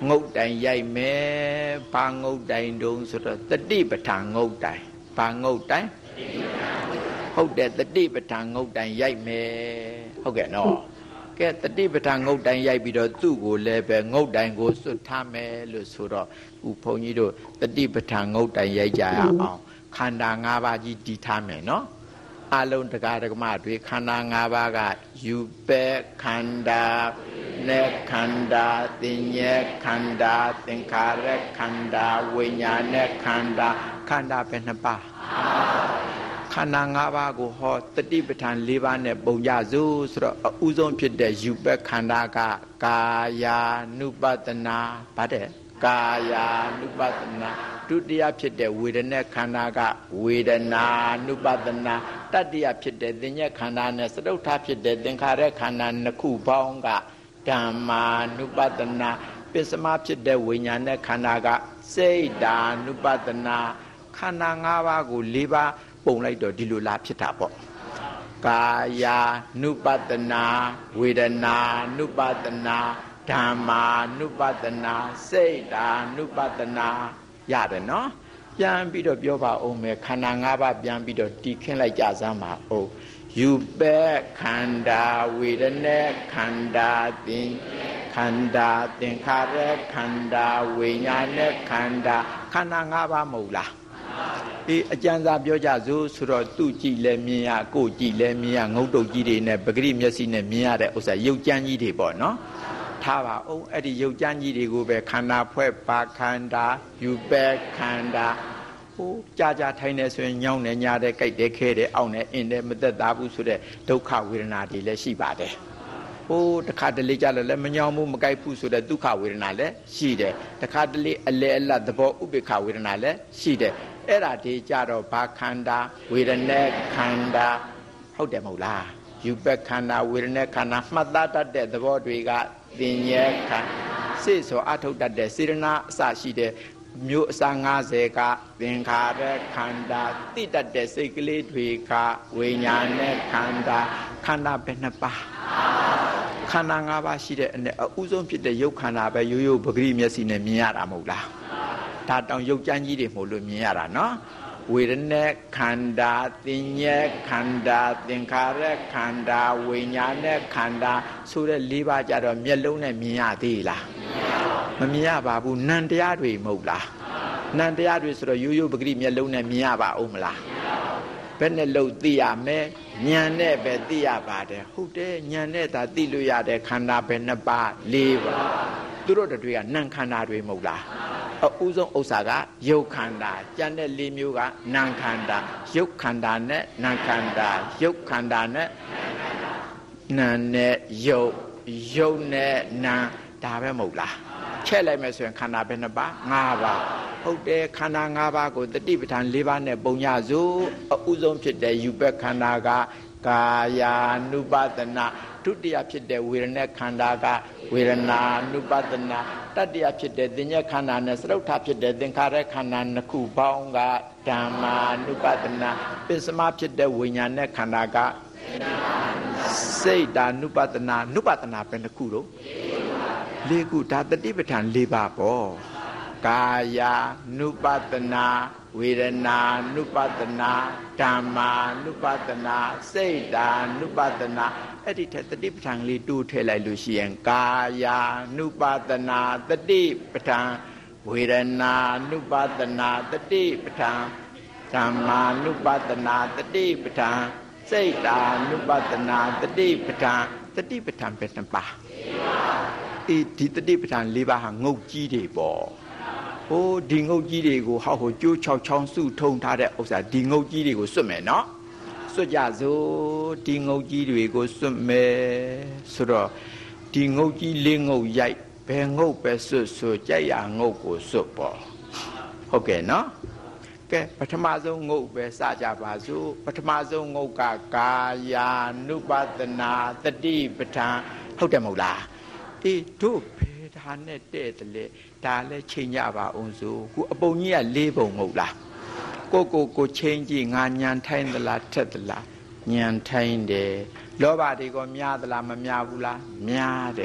งุดไดใหญ่แม่ปางุดไดดงสุดตติปทางงุดไดปางุดไดဟုတ်တယ်တတိပဋ္ဌာန်ငုတ်တိုင်ရိုက်မယ်ဟုတ်ကဲ့နော်ကဲတတိပဋ္ဌာန်ငုတ်တိုင်ရိုက်ပြီးတော့သူ့ကိုလည်းပဲငုတ်တိုင်ကိုစွတ်ထားမယ်လို့ဆိုတော့ဥဘုန်းကြီးတို့တတိပဋ္ဌာန်ငုတ်တိုင်ရိုက်ကြရအောင်ခန္ဓာ၅ပါးကြီးတည်ထားမယ်နော်အလုံးတကားတကမတွေခန္ဓာ၅ပါးကယူပဲခန္ဓာနဲ့ခန္ဓာသင်ញေခန္ဓာသင်္ခါရခန္ဓာဝိညာဉ်နဲ့ခန္ဓာခန္ဓာပဲနှစ်ပါးခန္ဓာ၅ပါးကိုဟောတတိပဋ္ဌာန်၄ပါးနဲ့ပုံကြစို့ဆိုတော့အဥဆုံးဖြစ်တဲ့ယူပဲခန္ဓာကကာယာနုပတနာဗါတဲ့ကာယာနုပတနာဒုတိယဖြစ်တဲ့ဝေဒနာခန္ဓာကဝေဒနာနုပတနာတတိယဖြစ်တဲ့သင်္ညေခန္ဓာနဲ့စတုထဖြစ်တဲ့သင်္ခါရခန္ဓာနှစ်ခုပေါင်းကဓမ္မာနုပတနာပစ္စမဖြစ်တဲ့ဝိညာဉ်နဲ့ခန္ဓာကစိတ်တာနုပတနာခန္ဓာ၅ပါးကို၄ပါးပုံလိုက်တော့ဒီလိုလာဖြစ်တာပေါ့ကာယာနုပတနာဝေဒနာနုပတနာဓမ္မာနုပတနာစိတ်တာနုပတနာရတယ်နော်ပြန်ပြီးတော့ပြောပါဦးမယ်ခန္ဓာ၅ပါးပြန်ပြီးတော့တည်ခင်းလိုက်ကြစမ်းပါဦးယူပဲခန္ဓာဝေဒနာခန္ဓာသင်ခန္ဓာသင်္ခါရခန္ဓာဝိညာဉ်နဲ့ခန္ဓာခန္ဓာ၅ပါးမဟုတ်လားဒီအကျဉ်းစာပြောကြစို့ဆိုတော့သူ့ကြည့်လဲမြင်ရကိုကြည့်လဲမြင်ရငုတ်တုတ်ကြီးတွေနဲ့ပဂရိမျက်စိနဲ့မြင်ရတဲ့ဥစ္စာရုပ်ကြမ်းကြီးတွေပေါ့နော်ထားပါအောင်အဲ့ဒီရုပ်ကြမ်းကြီးတွေကိုပဲခန္ဓာဖွဲ့ပါခန္ဓာယူပဲခန္ဓာဟိုကြာကြာထိုင်နေဆိုရင်ညောင်းနေညာတဲ့ကြိုက်တဲ့ခဲတဲ့အောင့်နေအင်းတဲ့မသက်သားဘူးဆိုတဲ့ဒုက္ခဝေဒနာတွေလည်းရှိပါတယ်ဟိုတခါတလေကြလည်းမညောင်းဘူးမကြိုက်ဘူးဆိုတဲ့ဒုက္ခဝေဒနာလည်းရှိတယ်တခါတလေအလေအလတ်သဘောဥပေက္ခဝေဒနာလည်းရှိတယ်အဲ့ဒါဒီကြတော့ဘာခန္ဓာဝေဒနာခန္ဓာဟုတ်တယ်မဟုတ်လားယူပဲခန္ဓာဝေဒနာခန္ဓာမှတ်သားတတ်တဲ့သဘောတွေကသင်ញေခန္ဓာစိတ်ဆိုအထုတ်တတ်တဲ့စေရနာအစရှိတဲ့မျိုးအစား၅၀ကသင်္ခါရခန္ဓာတိတတ်တဲ့စိတ်ကလေးတွေကဝိညာဉ်နဲ့ခန္ဓာခန္ဓာပဲနှစ်ပါးခန္ဓာ၅ပါးရှိတဲ့အနဲ့အဥဆုံးဖြစ်တဲ့ရုပ်ခန္ဓာပဲရိုးရိုးပဂရိမျက်စိနဲ့မြင်ရတာမဟုတ်လားဒါတောင်ရုပ်ကြမ်းကြီးတွေမို့လို့မြင်ရတာနော်ဝေဒနာခန္ဓာသင်ញေခန္ဓာသင်္ခါရခန္ဓာဝိညာဉ်နဲ့ခန္ဓာဆိုတဲ့၄ပါးကြတော့မျက်လုံးနဲ့မြင်ရသေးလားမမြင်ရပါဘူးနံတရားတွေမဟုတ်လားနံတရားတွေဆိုတော့ရိုးရိုးပဂရိမျက်လုံးနဲ့မြင်ရပါဦးမလားဘယ်နဲ့လို့သိရမယ်ဉာဏ်နဲ့ပဲသိရပါတယ်ဟုတ်တယ်ဉာဏ်နဲ့သာသိလို့ရတဲ့ခန္ဓာပဲနှစ်ပါး၄ပါးသူတို့တွေကနံခန္ဓာတွေမဟုတ်လားအဥဆုံးဥစ္စာကယုတ်ခန္ဓာကျန်တဲ့၄မျိုးကနံခန္ဓာယုတ်ခန္ဓာနဲ့နံခန္ဓာယုတ်ခန္ဓာနဲ့နံနဲ့ယုတ်ယုတ်နဲ့နံဒါပဲမဟုတ်လားချဲ့လိုက်မယ်ဆိုရင်ခန္ဓာပဲနှစ်ပါး၅ပါးဟုတ်တယ်ခန္ဓာ၅ပါးကိုတတိပဋ္ဌာန်၄ပါးနဲ့ပုံရစို့အဥဆုံးဖြစ်တဲ့ယူပဲခန္ဓာကကာယာနုပတနာဒုတိယဖြစ်တဲ့ဝေဒနာခန္ဓာကဝေဒနာနုပတနာတတိယဖြစ်တဲ့သင်္ညေခန္ဓာနဲ့စတုထဖြစ်တဲ့သင်္ခါရခန္ဓာနှစ်ခုပေါင်းကဓမ္မာနုပတနာပစ္စမဖြစ်တဲ့ဝိညာဉ်နဲ့ခန္ဓာကစိတ်တာနုပတနာနုပတနာပဲနှစ်ခုတော့၄ခုဒါတတိပဋ္ဌာန်၄ပါးပေါ့ကာယာနုပတနာဝေဒနာနုပတနာဓမ္မာနုပတနာစိတ်တာနုပတနာအဲ့ဒီထက်တတိပဋ္ဌာန်လေးတူထည့်လိုက်လို့ရှိရင်ကာယာနုပတနာတတိပဋ္ဌာန်ဝေဒနာနုပတနာတတိပဋ္ဌာန်ဓမ္မာနုပတနာတတိပဋ္ဌာန်စိတ်တာနုပတနာတတိပဋ္ဌာန်တတိပဋ္ဌာန်ပဲနှစ်ပါးအေးဒီတတိပဋ္ဌာန်၄ပါးဟာငုတ်ကြီးတွေပေါ့ဟိုဒီငုတ်ကြီးတွေကိုဟောဟိုကျိုး၆ချောင်းစုထုံထားတဲ့ဥစ္စာဒီငုတ်ကြီးတွေကိုစွတ်မယ်နော်စွတ်ကြစို့ဒီငုတ်ကြီးတွေကိုစွတ်မယ်ဆိုတော့ဒီငုတ်ကြီးလေးငုတ်ရိုက်ဘယ်ငုတ်ပဲစွတ်စွတ်ကြိုက်ရငုတ်ကိုစွတ်ပေါ့ဟုတ်ကဲ့နော်ကဲပထမဆုံးငုတ်ပဲစကြပါစို့ပထမဆုံးငုတ်ကကာယာနုပတနာတတိပဋ္ဌာန်ဟုတ်တယ်မဟုတ်လားအေးတို့ဖေးဒါနဲ့တဲ့တယ်လေဒါလည်းချိန်ကြပါအောင်စို့ခုအပုံကြီးက၄ပုံမဟုတ်လားကိုကိုကိုချိန်ကြည့်ငါညံထိုင်းသလားထက်သလားညံထိုင်းတယ်လောဘတွေကများသလားမများဘူးလားများတယ်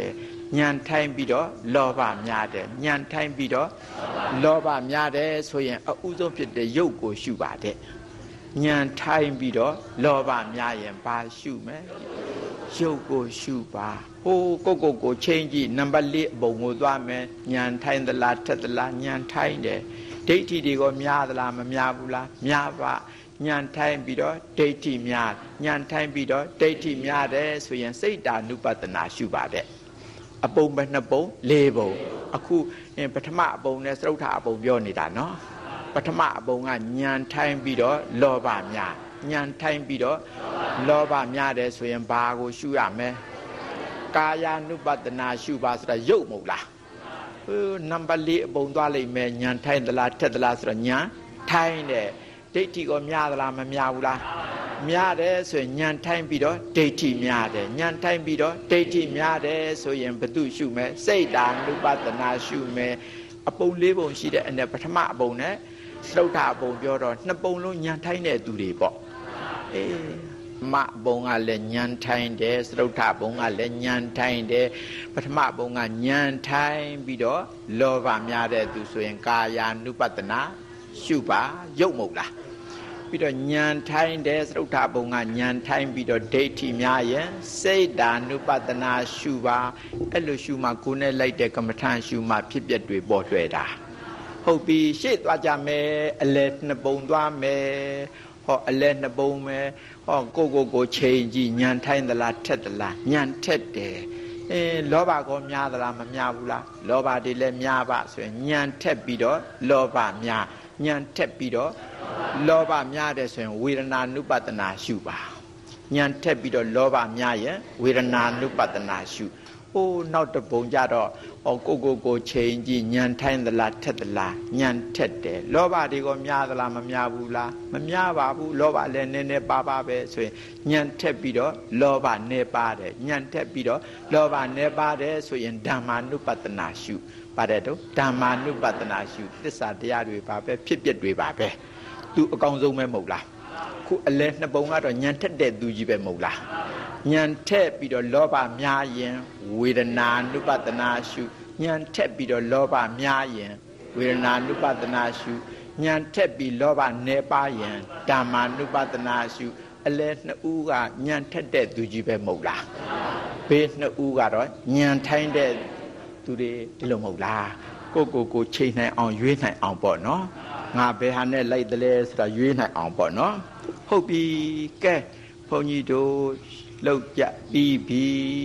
ညံထိုင်းပြီးတော့လောဘများတယ်ညံထိုင်းပြီးတော့လောဘများတယ်ဆိုရင်အဥဆုံးဖြစ်တဲ့ရုပ်ကိုရှုပါတဲ့ညံထိုင်းပြီးတော့လောဘများရင်ဘာရှုမယ်ရုပ်ကိုရှုပါဟိုကိုကိုကိုချင်းကြည့်နံပါတ်လေးအပုံကိုသွားမယ်ညံထိုင်းသလားထက်သလားညံထိုင်းတယ်ဒိဋ္ဌိတွေကများသလားမများဘူးလားများပါညံထိုင်းပြီးတော့ဒိဋ္ဌိများညံထိုင်းပြီးတော့ဒိဋ္ဌိများတယ်ဆိုရင်စိတ်ဓာနုပတနာရှုပါတဲ့အပုံပဲနှစ်ပုံလေးပုံအခုပထမအပုံနဲ့သရုပ်ထအပုံပြောနေတာနော်ပထမအပုံကညံထိုင်းပြီးတော့လောဘများညံထိုင်းပြီးတော့လောဘများတယ်ဆိုရင်ဘာကိုရှုရမလဲကာယ ानु ပတနာရှုပါဆိုတာရုပ်မဟုတ်လားဟိုနံပါတ်လေးအပုံသွားလိုက်မယ်ညံထိုင်းသလားထက်သလားဆိုတော့ညံထိုင်းတယ်ဒိဋ္ဌိကိုများသလားမများဘူးလားများတယ်ဆိုရင်ညံထိုင်းပြီးတော့ဒိဋ္ဌိများတယ်ညံထိုင်းပြီးတော့ဒိဋ္ဌိများတယ်ဆိုရင်ဘု து ရှုမယ်စိတ်ဓာနုပတနာရှုမယ်အပုံလေးပုံရှိတဲ့အ내ပထမအပုံနဲ့သရုပ်ထအပုံပြောတော့နှစ်ပုံလုံးညံထိုင်းတဲ့သူတွေပေါ့အေးမဘုံကလည်းညံထိုင်းတယ်သရုပ်ထဘုံကလည်းညံထိုင်းတယ်ပထမဘုံကညံထိုင်းပြီးတော့လောဘများတဲ့သူဆိုရင်ကာယ ानु ပတနာရှုပါရုပ်မဟုတ်လားပြီးတော့ညံထိုင်းတဲ့သရုပ်ထဘုံကညံထိုင်းပြီးတော့ဒိဋ္ဌိများရင်စိတ်ဓာနုပတနာရှုပါအဲ့လိုရှုမှကိုယ်နဲ့လိုက်တဲ့ကမ္မထာရှုမှဖြစ်ပျက်တွေပေါ်တွေ့တာဟုတ်ပြီရှေ့သွားကြမယ်အလဲနှစ်ပုံသွားမယ်ဟောအလဲနှစ်ပုံမယ်ဟောကိုကိုကိုချိန်ကြည့်ညံထိုင်းသလားထက်သလားညံထက်တယ်အဲလောဘကောများသလားမများဘူးလားလောဘတွေလည်းများပါဆိုရင်ညံထက်ပြီးတော့လောဘများညံထက်ပြီးတော့လောဘများတယ်ဆိုရင်ဝေဒနာနုပတနာရှုပါညံထက်ပြီးတော့လောဘများရင်ဝေဒနာနုပတနာရှုဟိုနောက်တပုံကြတော့ဟောကိုကိုကိုချိန်ကြည့်ညံထိုင်းသလားထက်သလားညံထက်တယ်လောဘတွေကများသလားမများဘူးလားမများပါဘူးလောဘလည်းနည်းနည်းပါပါပဲဆိုရင်ညံထက်ပြီးတော့လောဘနည်းပါတယ်ညံထက်ပြီးတော့လောဘနည်းပါတယ်ဆိုရင်ဓမ္မာနုပတနာရှုပါတယ်တော့ဓမ္မာနုပတနာရှုသစ္စာတရားတွေပါပဲဖြစ်ပျက်တွေပါပဲသူအကောင်ဆုံးပဲမဟုတ်လားခုအလဲနှစ်ပုံကတော့ညံထက်တဲ့သူကြီးပဲမဟုတ်လားညံထက်ပြီးတော့လောဘများရင်ဝေဒနာနုပတနာရှုညံထက်ပြီးတော့လောဘများရင်ဝေဒနာနုပတနာရှုညံထက်ပြီးလောဘနည်းပါရင်ဓမ္မာနုပတနာရှုအလဲနှစ်ဦးကညံထက်တဲ့သူကြီးပဲမဟုတ်လားဘေးနှစ်ဦးကတော့ညံထိုင်းတဲ့သူတွေဒီလိုမဟုတ်လားကိုကိုကိုချိန်နိုင်အောင်ရွေးနိုင်အောင်ပေါ့နော်ငါဘယ်ဟာနဲ့လိုက်တယ်လဲဆိုတာရွေးနိုင်အောင်ပေါ့နော်ဟုတ်ပြီကဲဘုန်းကြီးတို့လောက်ကြပြီးပြီ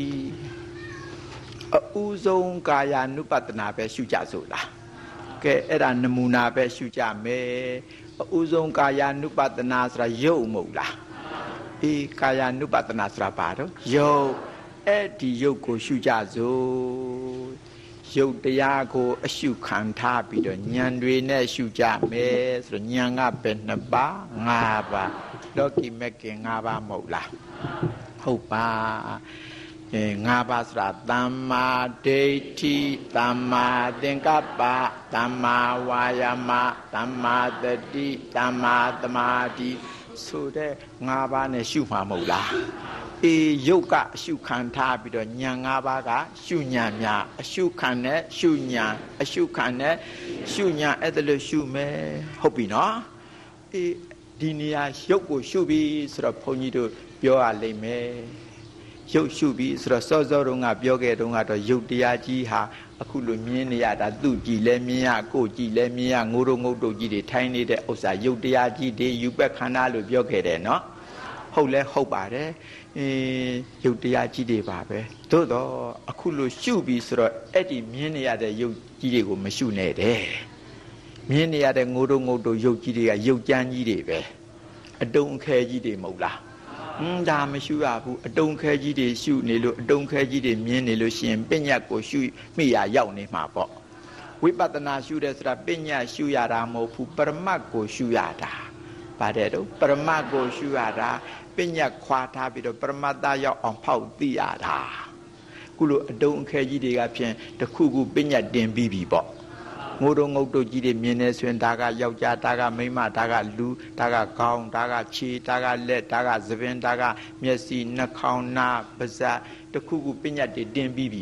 အဥဆုံးကာယ ानु ပတနာပဲရှုကြစို့လားကဲအဲ့ဒါနမူနာပဲရှုကြမယ်အဥဆုံးကာယ ानु ပတနာဆိုတာရုပ်မဟုတ်လားအေးကာယ ानु ပတနာဆိုတာဘာတော့ရုပ်အဲ့ဒီရုပ်ကိုရှုကြစို့ရုပ်တရားကိုအရှုခံထားပြီးတော့ဉာဏ်တွေနဲ့ရှုကြမယ်ဆိုတော့ဉာဏ်ကပဲနှစ်ပါးငါးပါးလောကီမက်ကင်ငါးပါးမဟုတ်လားဟုတ်ပါအဲငါးပါးဆိုတာသမ္မာဒိဋ္ဌိသမ္မာသင်္ကပ္ပသမ္မာဝါယာမသမ္မာတတိသမ္မာသမာဓိဆိုတဲ့ငါးပါးနဲ့ရှုမှာမဟုတ်လားအေးယုတ်ကအရှုခံထားပြီးတော့ဉာဏ်၅ပါးကရှုဉာဏ်များအရှုခံနဲ့ရှုဉာဏ်အရှုခံနဲ့ရှုဉာဏ်အဲ့ဒါလို့ရှုမယ်ဟုတ်ပြီနော်အေးဒီနေရာယုတ်ကိုရှုပြီးဆိုတော့ဘုန်းကြီးတို့ပြောရလိမ့်မယ်ယုတ်ရှုပြီးဆိုတော့စောစောတုန်းကပြောခဲ့တုန်းကတော့ယုတ်တရားကြီးဟာအခုလိုမြင်နေရတာသူ့ကြည်လဲမြင်ရကိုယ်ကြည်လဲမြင်ရငိုးတို့ငုတ်တို့ကြီးတွေထိုင်းနေတဲ့ဥစ္စာယုတ်တရားကြီးတွေယူပက်ခန္ဓာလို့ပြောခဲ့တယ်နော်ဟုတ်လဲဟုတ်ပါတယ်အဲယုတ်တရားကြီးတွေပါပဲသို့တော့အခုလိုရှုပြီးဆိုတော့အဲ့ဒီမြင်နေရတဲ့ယုတ်ကြီးတွေကိုမရှုနဲ့တဲ့မြင်နေရတဲ့ငိုးတို့ငုတ်တို့ယုတ်ကြီးတွေကယုတ်ကြမ်းကြီးတွေပဲအတုံးခဲကြီးတွေမဟုတ်လားอืมဒါမရှုရဘူးအတုံးခဲကြီးတွေရှုနေလို့အတုံးခဲကြီးတွေမြင်နေလို့ရှိရင်ပညာကိုရှုမိရရောက်နေမှာပေါ့ဝိပဿနာရှုတဲ့ဆိုတာပညာရှုရတာမဟုတ်ဘူးပရမတ်ကိုရှုရတာပါတယ်တော့ပရမတ်ကိုရှုရတာပညာခွာထားပြီးတော့ပရမတ္တရောက်အောင်ဖောက်သိရတာခုလိုအတုံးအခဲကြီးတွေကဖြင့်တခုခုပညာတင်ပြီးပြီပေါ့ငိုးတို့ငုတ်တို့ကြီးတွေမြင်နေဆိုရင်ဒါကယောက်ျားဒါကမိန်းမဒါကလူဒါကခေါင်းဒါကခြေဒါကလက်ဒါကသပင်ဒါကမျက်စိနှာခေါင်းနားပါးစပ်တခုခုပညာတွေတင်ပြီးပြီပေါ့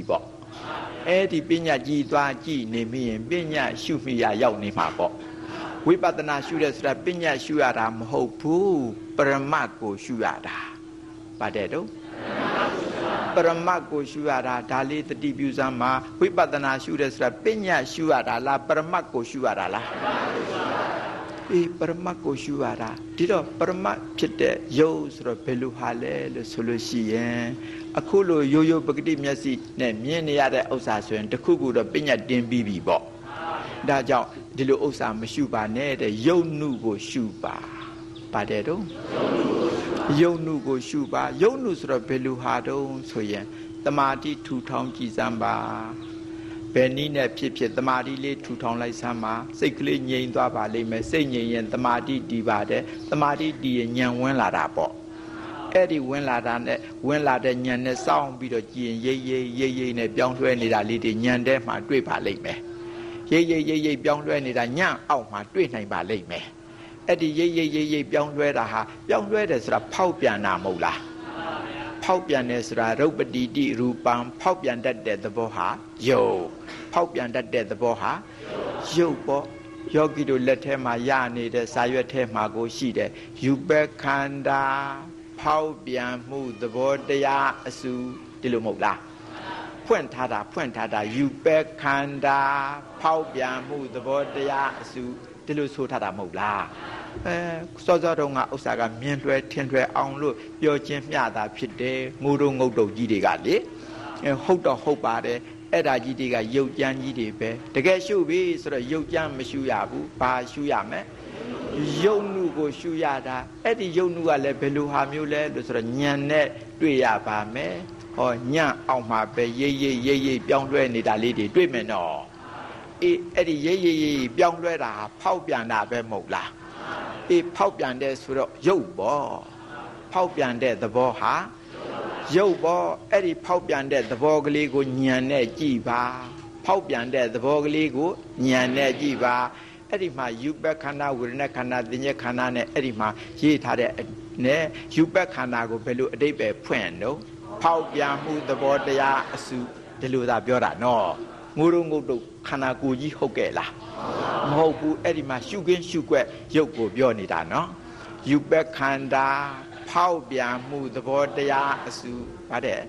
เอที่ปัญญาจีตัวจีนี่มีปัญญาชูมียาเย้านี่มาปะวิปัสสนาชูเดสระปัญญาชูยาดามหกผู้ปรมาโกชูยาดาปะเดโดปรมาโกชูยาดาดาลีตติบิวซัมมาวิปัสสนาชูเดสระปัญญาชูยาดาลาปรมาโกชูยาดาลาเอปรมาโกชูยาดาที่เราปรมาဖြစ်တဲ့ယုတ်ဆိုတော့ဘယ်လိုဟာလဲလို့ဆိုလို့ရှိရင်အခုလိုရိုးရိုးပဂတိမျက်စိနဲ့မြင်နေရတဲ့ဥစ္စာဆိုရင်တခုခုတော့ပညာတင်ပြီးပြီပေါ့ဒါကြောင့်ဒီလိုဥစ္စာမရှုပါနဲ့တဲ့ယုတ်နုကိုရှုပါပါတယ်တော့ယုတ်နုကိုရှုပါယုတ်နုဆိုတော့ဘယ်လိုဟာတုံးဆိုရင်တမာတိထူထောင်ကြည်စမ်းပါဘယ်နည်းနဲ့ဖြစ်ဖြစ်တမာတိလေးထူထောင်လိုက်စမ်းပါစိတ်ကလေးငြိမ်သွားပါလိမ့်မယ်စိတ်ငြိမ်ရင်တမာတိတည်ပါတယ်တမာတိတည်ရင်ဉာဏ်ဝင်လာတာပေါ့အဲ့ဒီဝင်လာတာနဲ့ဝင်လာတဲ့ဉာဏ်နဲ့စောင့်ပြီးတော့ကြည်ရင်ရိပ်ရိပ်ရိပ်ရိပ်နဲ့ပြောင်းလဲနေတာလေးတွေဉာဏ်ထဲမှာတွေ့ပါလိမ့်မယ်ရိပ်ရိပ်ရိပ်ရိပ်ပြောင်းလဲနေတာညံ့အောက်မှာတွေ့နိုင်ပါလိမ့်မယ်အဲ့ဒီရိပ်ရိပ်ရိပ်ရိပ်ပြောင်းလဲတာဟာပြောင်းလဲတယ်ဆိုတာဖောက်ပြန်တာမဟုတ်လားဖောက်ပြန်တယ်ဆိုတာရုပ်ပတိတိရူပံဖောက်ပြန်တတ်တဲ့သဘောဟာယုတ်ဖောက်ပြန်တတ်တဲ့သဘောဟာယုတ်ပေါ့ယောဂီတို့လက်ထဲမှာရနေတဲ့စာရွက်ထဲမှာကိုရှိတယ်ယူပခန္ဓာဖောက်ပြန်မှုသဘောတရားအစုဒီလိုမဟုတ်လားဖွင့်ထားတာဖွင့်ထားတာယူပခန္ဓာဖောက်ပြန်မှုသဘောတရားအစုဒီလိုဆိုထားတာမဟုတ်လားအဲစောစောတုန်းကဥစ္စာကမြင်လွှဲထင်လွှဲအောင်လို့ပြောချင်းမျှတာဖြစ်တယ်ငိုတော့ငုတ်တုတ်ကြီးတွေကလေဟုတ်တော့ဟုတ်ပါတယ်အဲ့ဒါကြီးတွေကရုပ်ကြမ်းကြီးတွေပဲတကယ်ရှုပြီဆိုတော့ရုပ်ကြမ်းမရှုရဘူးဘာရှုရမလဲယုတ်နုကိုရှုရတာအဲ့ဒီယုတ်နုကလည်းဘယ်လိုဟာမျိုးလဲလို့ဆိုတော့ညံနဲ့တွေ့ရပါမယ်ဟောညံအောင်မှာပဲရိပ်ရိပ်ရိပ်ရိပ်ပြောင်းလဲနေတာလေးတွေတွေ့မယ်နော်အေးအဲ့ဒီရိပ်ရိပ်ရိပ်ပြောင်းလဲတာဖောက်ပြန်တာပဲမဟုတ်လားအေးဖောက်ပြန်တဲ့ဆိုတော့ယုတ်ပေါ့ဖောက်ပြန်တဲ့သဘောဟာယုတ်ပေါ့အဲ့ဒီဖောက်ပြန်တဲ့သဘောကလေးကိုညံနဲ့ကြည့်ပါဖောက်ပြန်တဲ့သဘောကလေးကိုညံနဲ့ကြည့်ပါအဲ့ဒီမှာယူပခန္ဓာဝေဒနာခန္ဓာသင်္ညေခန္ဓာနဲ့အဲ့ဒီမှာရေးထားတဲ့နဲ့ယူပခန္ဓာကိုဘယ်လိုအတိတ်ပဲဖွင့်တော့ဖောက်ပြန်မှုသဘောတရားအစုဒီလိုသာပြောတာနော်ငိုတော့ငုတ်တော့ခန္ဓာကိုယ်ကြီးဟုတ်ကဲ့လားမဟုတ်ဘူးအဲ့ဒီမှာရှုခင်းရှုကွက်ရုပ်ကိုပြောနေတာနော်ယူပခန္ဓာဖောက်ပြန်မှုသဘောတရားအစုဗါတဲ့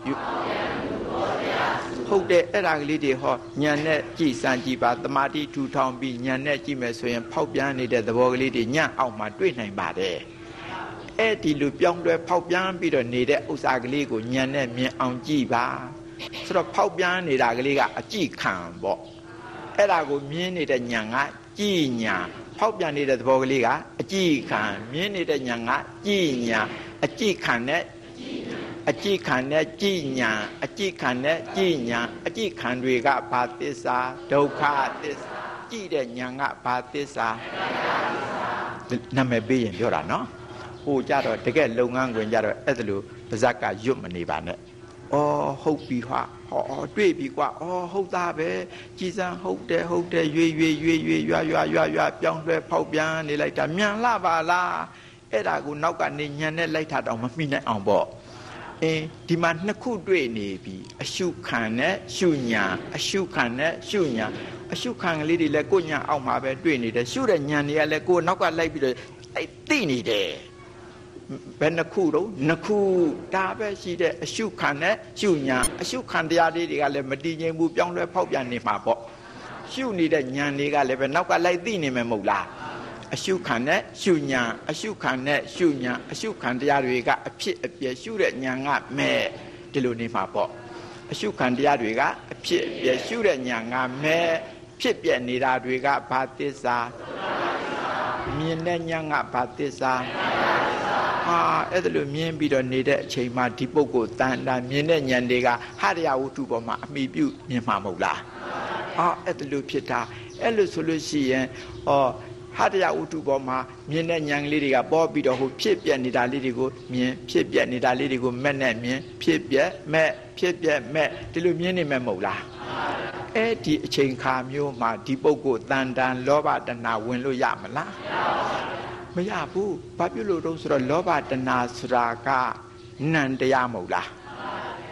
ဟုတ်တယ်အဲ့ဒါကလေးတွေဟောညံနဲ့ကြည်စမ်းကြည့်ပါတမာတိထူထောင်ပြီးညံနဲ့ကြည့်မယ်ဆိုရင်ဖောက်ပြန်နေတဲ့သဘောကလေးတွေညံအောက်မှာတွေ့နိုင်ပါတယ်အဲ့ဒီလိုပြောင်းလဲဖောက်ပြန်ပြီးတော့နေတဲ့ဥစ္စာကလေးကိုညံနဲ့မြင်အောင်ကြည့်ပါဆိုတော့ဖောက်ပြန်နေတာကလေးကအကြည့်ခံပေါ့အဲ့ဒါကိုမြင်နေတဲ့ညံကကြည်ညာဖောက်ပြန်နေတဲ့သဘောကလေးကအကြည့်ခံမြင်နေတဲ့ညံကကြည်ညာအကြည့်ခံနဲ့အကြည့်ခံနဲ့ကြည်ညာအကြည့်ခံနဲ့ကြည်ညာအကြည့်ခံတွေကဘာသစ္စာဒုက္ခသစ္စာကြည့်တဲ့ညာကဘာသစ္စာနာမည်ပေးရင်ပြောတာနော်ဟိုကြတော့တကယ်လုပ်ငန်းခွင်ကြတော့အဲ့ဒါလိုပါဇက်ကရွတ်မနေပါနဲ့ဩဟုတ်ပြီဟာဟောတွေ့ပြီကွာဩဟုတ်သားပဲကြည်စံဟုတ်တယ်ဟုတ်တယ်ရွေရွေရွေရွေရွာရွာရွာရွာပြောင်းလဲဖောက်ပြန်နေလိုက်တာမြန်လာပါလားအဲ့ဒါကိုနောက်ကနေညံနဲ့လိုက်တာတော့မမိနိုင်အောင်ပေါ့အင်းဒီမှာနှစ်ခုတွေ့နေပြီအရှုခံနဲ့ရှုညာအရှုခံနဲ့ရှုညာအရှုခံကလေးတွေလည်းကိုညာအောက်မှာပဲတွေ့နေတယ်ရှုတဲ့ညာတွေကလည်းကိုနောက်ကလိုက်ပြီးတော့အဲ့သိနေတယ်ဘယ်နှစ်ခုတော့နှစ်ခုဒါပဲရှိတဲ့အရှုခံနဲ့ရှုညာအရှုခံတရားလေးတွေကလည်းမတည်ငြိမ်ဘူးပြောင်းလဲဖောက်ပြန်နေမှာပေါ့ရှုနေတဲ့ညာတွေကလည်းပဲနောက်ကလိုက်သိနေမယ်မဟုတ်လားအရှုခံနဲ့ရှုညာအရှုခံနဲ့ရှုညာအရှုခံတရားတွေကအဖြစ်အပျက်ရှုတဲ့ညာကမဲ့ဒီလိုနေမှာပေါ့အရှုခံတရားတွေကအဖြစ်အပျက်ရှုတဲ့ညာကမဲ့ဖြစ်ပျက်နေတာတွေကဘာသစ္စာမြင်တဲ့ညာကဘာသစ္စာဟာအဲ့ဒါလိုမြင်ပြီးတော့နေတဲ့အချိန်မှာဒီပုဂ္ဂိုလ်တန်တာမြင်တဲ့ဉာဏ်တွေကဟာရယဝတ္ထုပေါ်မှာအမိပြုမြင်မှာမဟုတ်လားအော်အဲ့ဒါလိုဖြစ်တာအဲ့လိုဆိုလို့ရှိရင်ဩဟာရယဝတ္ထုပေါ်မှာမြင်တဲ့ဉာဏ်ကလေးတွေကပေါ်ပြီးတော့ဟိုဖြစ်ပြက်နေတာလေးတွေကိုမြင်ဖြစ်ပြက်နေတာလေးတွေကိုမဲ့နဲ့မြင်ဖြစ်ပြက်မဲ့ဖြစ်ပြက်မဲ့ဒီလိုမြင်နေမှာမဟုတ်လားအဲ့ဒီအချိန်ခါမျိုးမှာဒီပုဂ္ဂိုလ်တန်တန်လောဘတဏှာဝင်လို့ရမလားမရဘူးဘာဖြစ်လို့တော့ဆိုတော့လောဘတဏှာဆိုတာကနံတရားမဟုတ်လား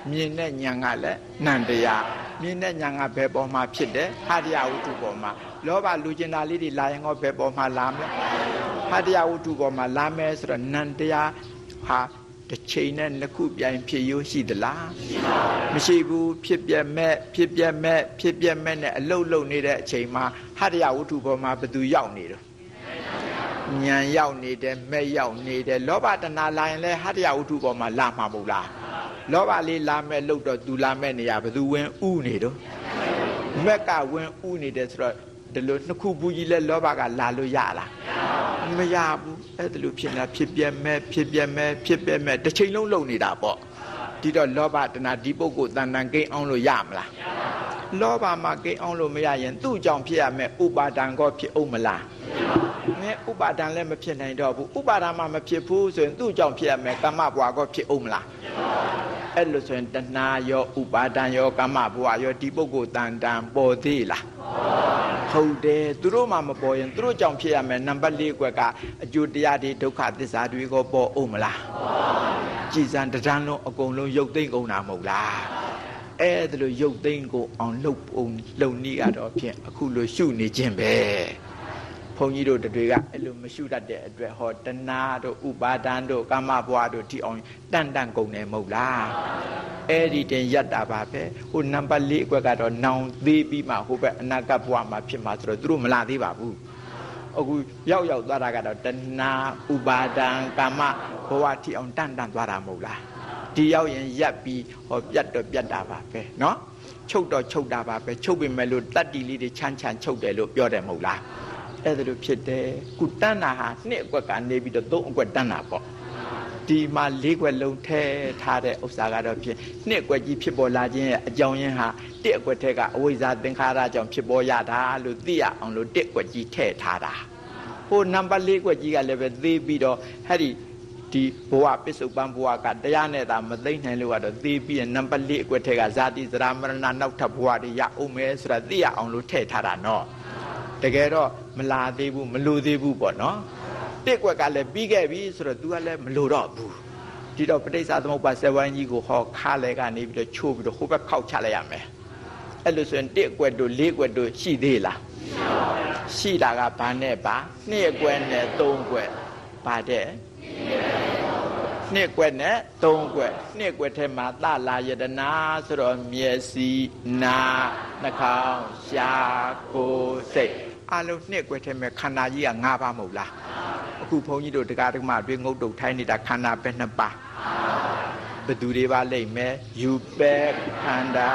မြင်တဲ့ဉာဏ်ကလည်းနန္တရားမြင်တဲ့ဉာဏ်ကဘယ်ပေါ်မှာဖြစ်တယ်ဟာတရားဝတ္ထုပေါ်မှာလောဘလူကျင်တာလေးတွေလာရင်ဟောဘယ်ပေါ်မှာလာမလဲဟာတရားဝတ္ထုပေါ်မှာလာမယ်ဆိုတော့နန္တရားဟာတစ်ချိန်နဲ့နှစ်ခုပြိုင်ဖြစ်ရိုးရှိသလားမရှိဘူးဖြစ်ပြမဲ့ဖြစ်ပြမဲ့ဖြစ်ပြမဲ့နဲ့အလုတ်လုတ်နေတဲ့အချိန်မှာဟာတရားဝတ္ထုပေါ်မှာဘယ်သူရောက်နေတော့ဉာဏ်ရောက်နေတယ်မဲ့ရောက်နေတယ်လောဘတဏှာလာရင်လည်းဟာတရားဝတ္ထုပေါ်မှာလာမှာမဟုတ်လားလောဘလေးလာမဲ့လုတ်တော့သူလာမဲ့နေရဘယ်သူဝင်ဥနေတော့မက်ကဝင်ဥနေတယ်ဆိုတော့ဒီလိုနှစ်ခုဘူးကြီးလဲလောဘကလာလို့ရလားမရဘူးအဲ့ဒါလိုဖြစ်နေတာဖြစ်ပြမဲ့ဖြစ်ပြမဲ့ဖြစ်ပြမဲ့တစ်ချိန်လုံးလုံနေတာပေါ့ဒီတော့လောဘတဏှာဒီပုဂ္ဂိုလ်တန်တန်ကိန်းအောင်လို့ရမလားလောဘမှာကိန်းအောင်လို့မရရင်သူ့ကြောင့်ဖြစ်ရမယ်ဥပါဒံကောဖြစ်အောင်မလားမဲဥပါဒံလည်းမဖြစ်နိုင်တော့ဘူးဥပါဒံမှမဖြစ်ဘူးဆိုရင်သူ့ကြောင့်ဖြစ်ရမယ်ကမ္မဘဝကောဖြစ်အောင်မလားအဲ့လိုဆိုရင်တဏှာရောဥပါဒံရောကမ္မဘဝရောဒီပုဂ္ဂိုလ်တန်တန်ပေါ်သေးလားဟုတ်တယ်သူတို့မှမပေါ်ရင်သူတို့ကြောင့်ဖြစ်ရမယ်နံပါတ်၄ကွက်ကအကျိုးတရားတွေဒုက္ခသစ္စာတွေကိုပေါ်အောင်မလားကြည်စံတဒန်းလုံးအကုန်လုံးရုပ်သိမ်းကုန်တာမဟုတ်လားအဲ့ဒါလိုရုပ်သိမ်းကိုအောင်လှုပ်ပုံလှုပ်နည်းကတော့ဖြင့်အခုလိုရှုနေခြင်းပဲဘုန်းကြီးတို့တွေကအဲ့လိုမရှုတတ်တဲ့အတွက်ဟောတဏှာတို့ဥပါဒံတို့ကာမဘဝတို့ဒီအောင်တန်တန်ကုန်တယ်မဟုတ်လားအဲ့ဒီတင်ရတာပါပဲဟိုနံပါတ်၄အကွက်ကတော့နောင်သေးပြီးမှဟိုဘက်အနာဂတ်ဘဝမှာဖြစ်မှာဆိုတော့သူတို့မလာသေးပါဘူးအခုရောက်ရောက်သွားတာကတော့တဏှာဥပါဒံကာမဘဝထိအောင်တန်တန်သွားတာမဟုတ်လားဒီရောက်ရင်ရပ်ပြီးဟောပြတ်တော့ပြတ်တာပါပဲเนาะချုပ်တော့ချုပ်တာပါပဲချုပ်ပေမဲ့လို့တတ္တိလေးတွေချမ်းချမ်းချုပ်တယ်လို့ပြောတယ်မဟုတ်လားအဲ့ဒါလိုဖြစ်တယ်ကုတန်းတာဟာနှစ်အကွက်ကနေပြီးတော့သုံးအကွက်တန်းတာပေါ့ဒီမှာလေးကွက်လုံးထဲထားတဲ့ဥစ္စာကတော့ဖြစ်နှစ်အကွက်ကြီးဖြစ်ပေါ်လာခြင်းရဲ့အကြောင်းရင်းဟာတစ်အကွက်ထဲကအဝိဇ္ဇာသင်္ခါရကြောင့်ဖြစ်ပေါ်ရတာလို့သိရအောင်လို့တစ်အကွက်ကြီးထည့်ထားတာဟိုနံပါတ်လေးကွက်ကြီးကလည်းပဲသိပြီးတော့ဟဲ့ဒီဒီဘဝပစ္စုပန်ဘဝကတရားနဲ့သာမသိနိုင်လို့ကတော့သိပြီးရင်နံပါတ်လေးအကွက်ထဲကဇာတိဇရာမရဏနောက်ထပ်ဘဝတွေရအောင်မယ်ဆိုတာသိရအောင်လို့ထည့်ထားတာနော်တကယ်တော့မလာသေးဘူးမလိုသေးဘူးပေါ့နော်တစ်ကွက်ကလည်းပြီးခဲ့ပြီဆိုတော့ तू ကလည်းမလိုတော့ဘူးဒီတော့ပဋိစ္စသမုပ္ပါစေဝိုင်းကြီးကိုဟောခါလဲကနေပြီးတော့ချိုးပြီးတော့ဟိုဘက်ခောက်ချလိုက်ရမယ်အဲ့လိုဆိုရင်တစ်ကွက်တို့လေးကွက်တို့ရှိသေးလားရှိတာကဘာနဲ့ပါနှစ်ကွက်နဲ့သုံးကွက်ပါတဲ့နှစ်ကွက်နဲ့သုံးကွက်နှစ်ကွက်ထဲမှာသလာယတနာဆိုတော့မျက်စိနာနှာခေါင်းရှားကိုယ်စိတ်အလုံးနှစ်ကွက်ထဲမှာခန္ဓာကြီးက၅ပါးမဟုတ်လားအခုဘုန်းကြီးတို့တရားဓမ္မတွေငုတ်တုတ်ထိုင်းနေတာခန္ဓာပဲနှစ်ပါးဘယ်သူတွေပါလိမ့်မယ်ယူပဲခန္ဓာ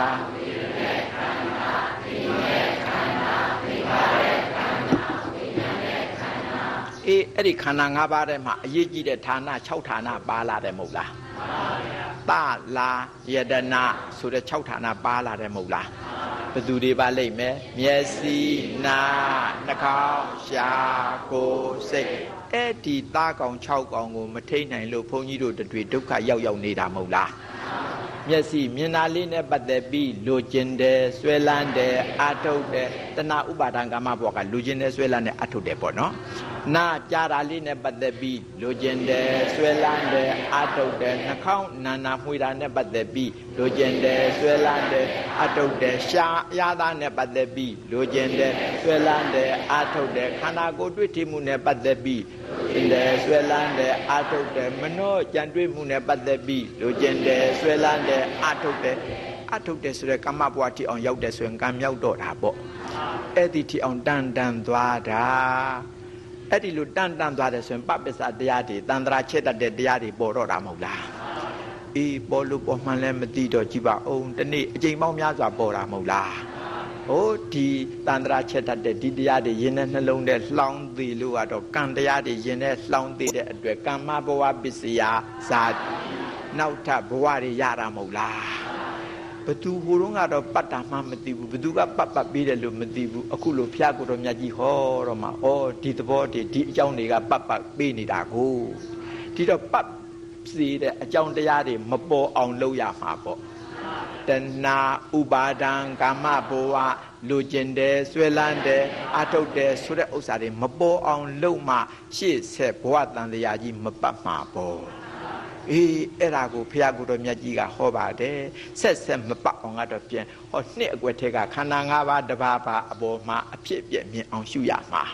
အေးအဲ့ဒီခန္ဓာ၅ပါးထဲမှာအရေးကြီးတဲ့ဌာန၆ဌာနပါလာတယ်မဟုတ်လားသလာယတနာဆိုတဲ့၆ဌာနပါလာတယ်မဟုတ်လားဘယ်သူတွေပါလိမ့်မယ်မျက်စိနာနှာခေါင်းရှားကိုယ်စိတ်အဲ့ဒီသားကောင်၆ကောင်ကိုမထိန်နိုင်လို့ဘုန်းကြီးတို့တွေဒုက္ခရောက်ရောက်နေတာမဟုတ်လားမျက်စိမြင်တာလေးနဲ့ပတ်သက်ပြီးလိုချင်တယ်ဆွဲလန်းတယ်အာထုတ်တယ်တဏှာဥပါဒံကာမဘဝကလိုချင်တယ်ဆွဲလန်းတယ်အာထုတ်တယ်ပေါ့နော်နာကြားတာလေးနဲ့ပတ်သက်ပြီးလိုချင်တယ်ဆွဲလန်းတယ်အာထုတ်တယ်နှာခေါင်းနာနာမှွေတာနဲ့ပတ်သက်ပြီးလိုချင်တယ်ဆွဲလန်းတယ်အာထုတ်တယ်ရှားအရာသားနဲ့ပတ်သက်ပြီးလိုချင်တယ်ဆွဲလန်းတယ်အာထုတ်တယ်ခန္ဓာကိုယ်တွေ့ထိမှုနဲ့ပတ်သက်ပြီးလိုချင်တယ်ဆွဲလန်းတယ်အာထုတ်တယ်မနှောကြံတွေ့မှုနဲ့ပတ်သက်ပြီးလိုချင်တယ်ဆွဲလန်းတယ်အာထုတ်တယ်အာထုတ်တယ်ဆိုတဲ့ကာမဘဝတိအောင်ရောက်တယ်ဆိုရင်ကံမြောက်တော့တာပေါ့အဲ့ဒီတိအောင်တန်တန်သွားတာအဲ့ဒီလိုတန်တန်သွားတယ်ဆိုရင်ပပစ္စတရားတွေတန်ត្រာချက်တတ်တဲ့တရားတွေပေါ်တော့တာမဟုတ်လားအေးပေါ်လို့ပေါ်မှန်းလည်းမသိတော့ကြည်ပါအောင်တနေ့အချိန်ပေါင်းများစွာပေါ်တာမဟုတ်လားဟိုဒီတန်ត្រာချက်တတ်တဲ့ဒီတရားတွေယင်တဲ့နှလုံးထဲလှောင်းသေးလို့ကတော့ကံတရားတွေယင်တဲ့လှောင်းသေးတဲ့အတွက်ကမ္မဘဝပစ္စယဇာနောက်ထပ်ဘဝတွေရတာမဟုတ်လားဘသူဟိုတုန်းကတော့ပတ်တာမှမသိဘူးဘသူကပတ်ပတ်ပေးတယ်လို့မသိဘူးအခုလိုဖျားကိုတော့မြတ်ကြီးဟောတော့မှဩဒီသဘောတည်းဒီအကြောင်းတွေကပတ်ပတ်ပေးနေတာကိုဒီတော့ပတ်စီတဲ့အကြောင်းတရားတွေမပေါ်အောင်လုပ်ရမှာပေါ့တဏှာဥပါဒံကာမဘဝလိုချင်တယ်ဆွဲလန်းတယ်အာထုတ်တယ်ဆိုတဲ့ဥစ္စာတွေမပေါ်အောင်လုပ်မှရှေ့ဆက်ဘဝတန်တရားကြီးမပတ်မှာပေါ့เออเอรากูพยากูโดมีจีกะฮอบาเดเสร็จเสร็จมาปะองกาดเปลี่ยนฮอเนี่ยกว่าเทกะขันธ์งาบาดบาบาอบมาอภิเปลี่ยนมีเอาชูยามา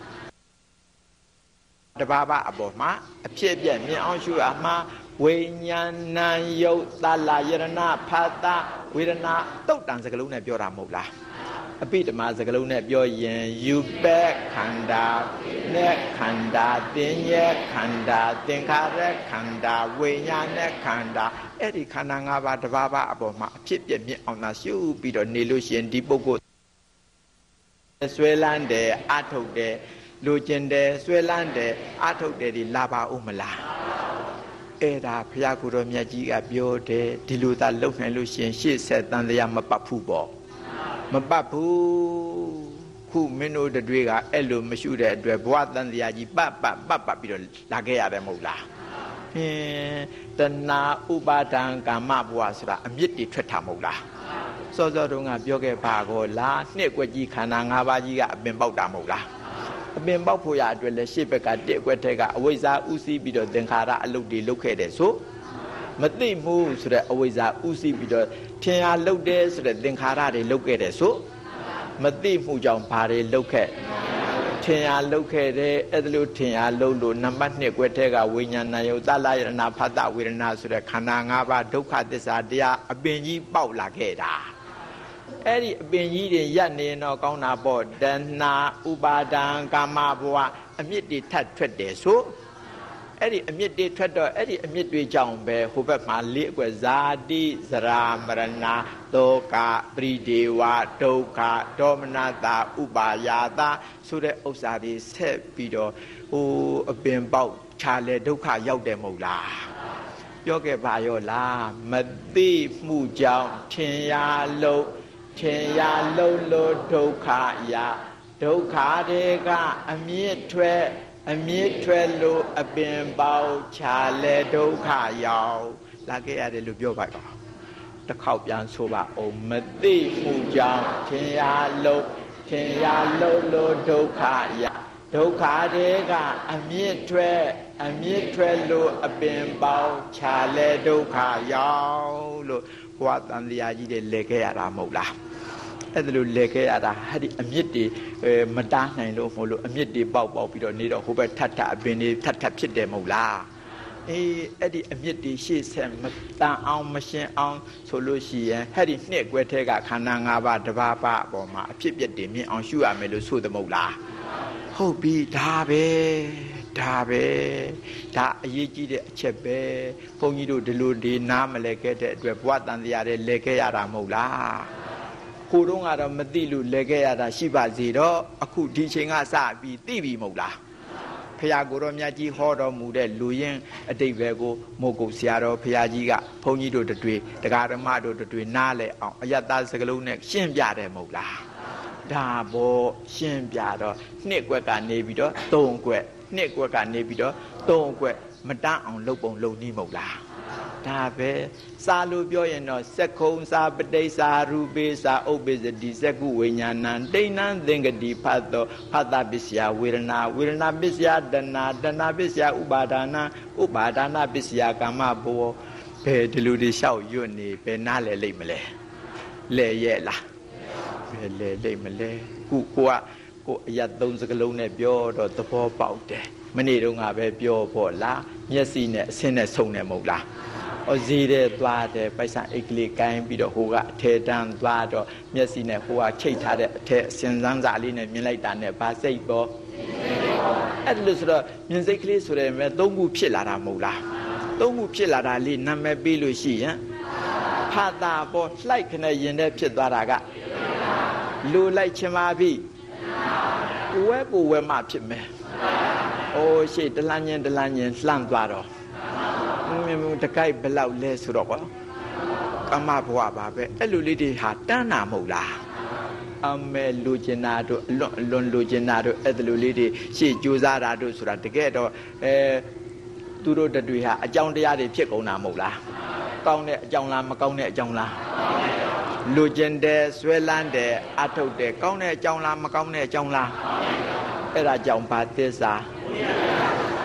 ดบาบาอบมาอภิเปลี่ยนมีเอาชูยามาวิญญาณโยตาลายรณะพัตตาวิรณะตุตังสกลุเนี่ยပြောတာမဟုတ်လားအပိဓမ္မာစကလုံးနဲ့ပြောရင်ယူပက်ခန္ဓာနဲ့ခန္ဓာသင်ရဲ့ခန္ဓာသင်္ခါရခန္ဓာဝိညာဉ်နဲ့ခန္ဓာအဲ့ဒီခန္ဓာ၅ပါးတစ်ပါးပါအပေါ်မှာအဖြစ်ပြမြင့်အောင်သာရှုပြီးတော့နေလို့ရှိရင်ဒီပုဂ္ဂိုလ်ဆွဲလန်းတယ်အထုတ်တယ်လူကျင်တယ်ဆွဲလန်းတယ်အထုတ်တယ်ဒီလာပါဦးမလားအဲ့ဒါဘုရားကိုယ်တော်မြတ်ကြီးကပြောတယ်ဒီလိုသာလုပ်နိုင်လို့ရှိရင်ရှေ့ဆက်တန်တရားမပတ်ဘူးပေါ့မပတ်ဘူးခုမင်းတို့တွေကအဲ့လိုမရှိတဲ့အတွက်ဘဝတန်တရားကြီးပတ်ပတ်ပတ်ပတ်ပြီးတော့လာခဲ့ရတယ်မဟုတ်လားဟင်းတဏှာဥပါဒံကာမဘဝဆိုတာအမြင့်တွေထွက်တာမဟုတ်လားစောစောတုန်းကပြောခဲ့ပါကောလားနှစ်ကွက်ကြီးခန္ဓာ၅ပါးကြီးကအပင်ပေါက်တာမဟုတ်လားအပင်ပေါက်ဖို့ရအတွက်လည်းရှေ့ဘက်ကတစ်ကွက်ထက်ကအဝိဇ္ဇာဥသိပြီးတော့သင်္ခါရအလုတ်တွေလုတ်ခဲ့တယ်ဆိုမသိမှုဆိုတဲ့အဝိဇ္ဇာဥသိပြီးတော့ထင်ရလုတ်တယ်ဆိုတဲ့သင်္ခါရတွေလုတ်ခဲ့တယ်ဆိုမသိမှုကြောင့်ဘာတွေလုတ်ခဲ့ထင်ရလုတ်ခဲ့တယ်အဲ့ဒါလို့ထင်ရလုတ်လို့နံပါတ်နှစ်ကွက်ထက်ကဝိညာဏယုတ်သလယရဏဖတ်တဝေဒနာဆိုတဲ့ခန္ဓာ၅ပါးဒုက္ခသစ္စာတရားအပင်ကြီးပေါက်လာခဲ့တာအဲ့ဒီအပင်ကြီးတွေရပ်နေတော့ကောင်းတာပေါ့တဏှာဥပါဒံကာမဘဝအမြင့်တွေထပ်ထွက်တယ်ဆိုအဲ့ဒီအမြင့်တွေထွက်တော့အဲ့ဒီအမြင့်တွေကြောင့်ပဲဟိုဘက်မှာလေးအကွယ်ဇာတိဇရာမရဏတောကပရိဒေဝဒုက္ခဒေါမနတာဥပါယာတာဆိုတဲ့ဥစ္စာတွေဆက်ပြီးတော့ဟိုအပင်ပေါက်ခြာလေဒုက္ခရောက်တယ်မဟုတ်လားပြောခဲ့ပါရောလားမသိမှုကြောင့်ထင်ရလို့ထင်ရလို့လို့ဒုက္ခရဒုက္ခတွေကအမြင့်ထွက်အမြင့်ထွက်လို့အပင်ပေါက်ခြာလေဒုက္ခရောက်လာခဲ့ရတယ်လို့ပြောပါတော့တစ်ခေါက်ပြန်ဆိုပါအောင်မသိမှုကြောင့်ထင်ရလို့ထင်ရလို့လို့ဒုက္ခရဒုက္ခတွေကအမြင့်ထွက်အမြင့်ထွက်လို့အပင်ပေါက်ခြာလေဒုက္ခရောက်လို့ဘဝတန်တရားကြီးတွေလဲခဲ့ရတာမဟုတ်လားအဲ့ဒါလို့လဲခဲ့ရတာဟာဒီအမြင့်တွေမတားနိုင်လို့မဟုတ်လို့အမြင့်တွေပေါက်ပေါက်ပြီးတော့နေတော့ဟိုဘက်ထပ်ထပ်အပင်တွေထပ်ထပ်ဖြစ်တယ်မဟုတ်လားအေးအဲ့ဒီအမြင့်တွေရှေ့ဆက်မတန်အောင်မရှင်းအောင်ဆိုလို့ရှိရင်ဟဲ့ဒီနှစ်ကွဲထဲကခန္ဓာ၅ပါးတစ်ပါးပါအပေါ်မှာအဖြစ်ပြက်တွေမြင်အောင်ရှုရမယ်လို့ဆိုသမဟုတ်လားဟုတ်ပြီဒါပဲဒါပဲဒါအရေးကြီးတဲ့အချက်ပဲဘုန်းကြီးတို့ဒီလိုဒီနားမလဲခဲ့တဲ့အတွက်ဘဝတန်တရားတွေလဲခဲ့ရတာမဟုတ်လားကိုတော့ကတော့မသိလို့လဲခဲ့ရတာရှိပါစေတော့အခုဒီချိန်ကစပြီးသိပြီမဟုတ်လားဖရာကိုတော်မြတ်ကြီးဟောတော်မူတဲ့လူရင်းအတိတ်ပဲကိုမို့ကုတ်ဆရာတော်ဖရာကြီးကဘုန်းကြီးတို့တွေတရားဓမ္မတို့တွေနားလဲအောင်အယတ္တစကလုံးနဲ့ရှင်းပြတယ်မဟုတ်လားဒါဘောရှင်းပြတော့နှစ်ကွက်ကနေပြီးတော့သုံးကွက်နှစ်ကွက်ကနေပြီးတော့သုံးကွက်မတန်းအောင်လုပ်ပုံလုပ်နည်းမဟုတ်လားဒါပဲစာလို့ပြောရင်တော့စက္ခုံစာပဋိစာရူပေစာဥပ္ပဇ္ဇတိစက္ခုဝိညာဏံတိဏ္ဏသင်္ကတိဖတ်သောဖတ်တာပစ္စယဝေဒနာဝေဒနာပစ္စယတဏတဏပစ္စယဥပါဒနာဥပါဒနာပစ္စယကာမဘောဘယ်ဒီလိုတွေလျှောက်ရွတ်နေဘယ်နားလဲလိမ့်မလဲလဲရဲ့လားဘယ်လဲလိမ့်မလဲခုကိုကကိုအရသုံးစကလုံးနဲ့ပြောတော့သဘောပေါက်တယ်မနေ့တုန်းကပဲပြောဖို့လားမျက်စိနဲ့အဆင်းနဲ့ဆုံနေမဟုတ်လားဩဇီတဲ့သွားတယ်ပိုက်ဆံအိတ်ကလေးကိုင်းပြီးတော့ဟိုကအထဲတန်းသွားတော့မျက်စိနဲ့ဟိုကချိတ်ထားတဲ့အထဲအစင်စမ်းစာလေးနဲ့မြင်လိုက်တာနဲ့ဘာစိတ်ပေါ်အဲ့လိုဆိုတော့မြင်စိတ်ကလေးဆိုရဲမဲ့သုံးခုဖြစ်လာတာမဟုတ်လားသုံးခုဖြစ်လာတာလေးနာမည်ပေးလို့ရှိရင်ဖာတာပေါ်လှိုက်ခနဲ့ရင်တဲ့ဖြစ်သွားတာကလူလိုက်ချင်ပါပြီဝဲပူဝဲမှဖြစ်မယ်အိုးရှေ့တလန်းချင်းတလန်းချင်းလှမ်းသွားတော့တကိုက်ဘလောက်လဲဆိုတော့ကွာကမ္မဘဝပါပဲအဲ့လိုလေးတွေဟာတန်းနာမဟုတ်လားအမဲလူကျင်နာတို့အလွန်အလွန်လူကျင်နာတို့အဲ့လိုလေးတွေရှေ့ကြိုးစားတာတို့ဆိုတာတကယ်တော့အဲသူတို့တတွေဟာအကြောင်းတရားတွေဖြစ်ကုန်တာမဟုတ်လားကောင်းတဲ့အကြောင်းလားမကောင်းတဲ့အကြောင်းလားလူကျင်တယ်ဆွဲလန်းတယ်အထုတ်တယ်ကောင်းတဲ့အကြောင်းလားမကောင်းတဲ့အကြောင်းလားအဲ့ဒါကြောင့်ဘာသစ္စာ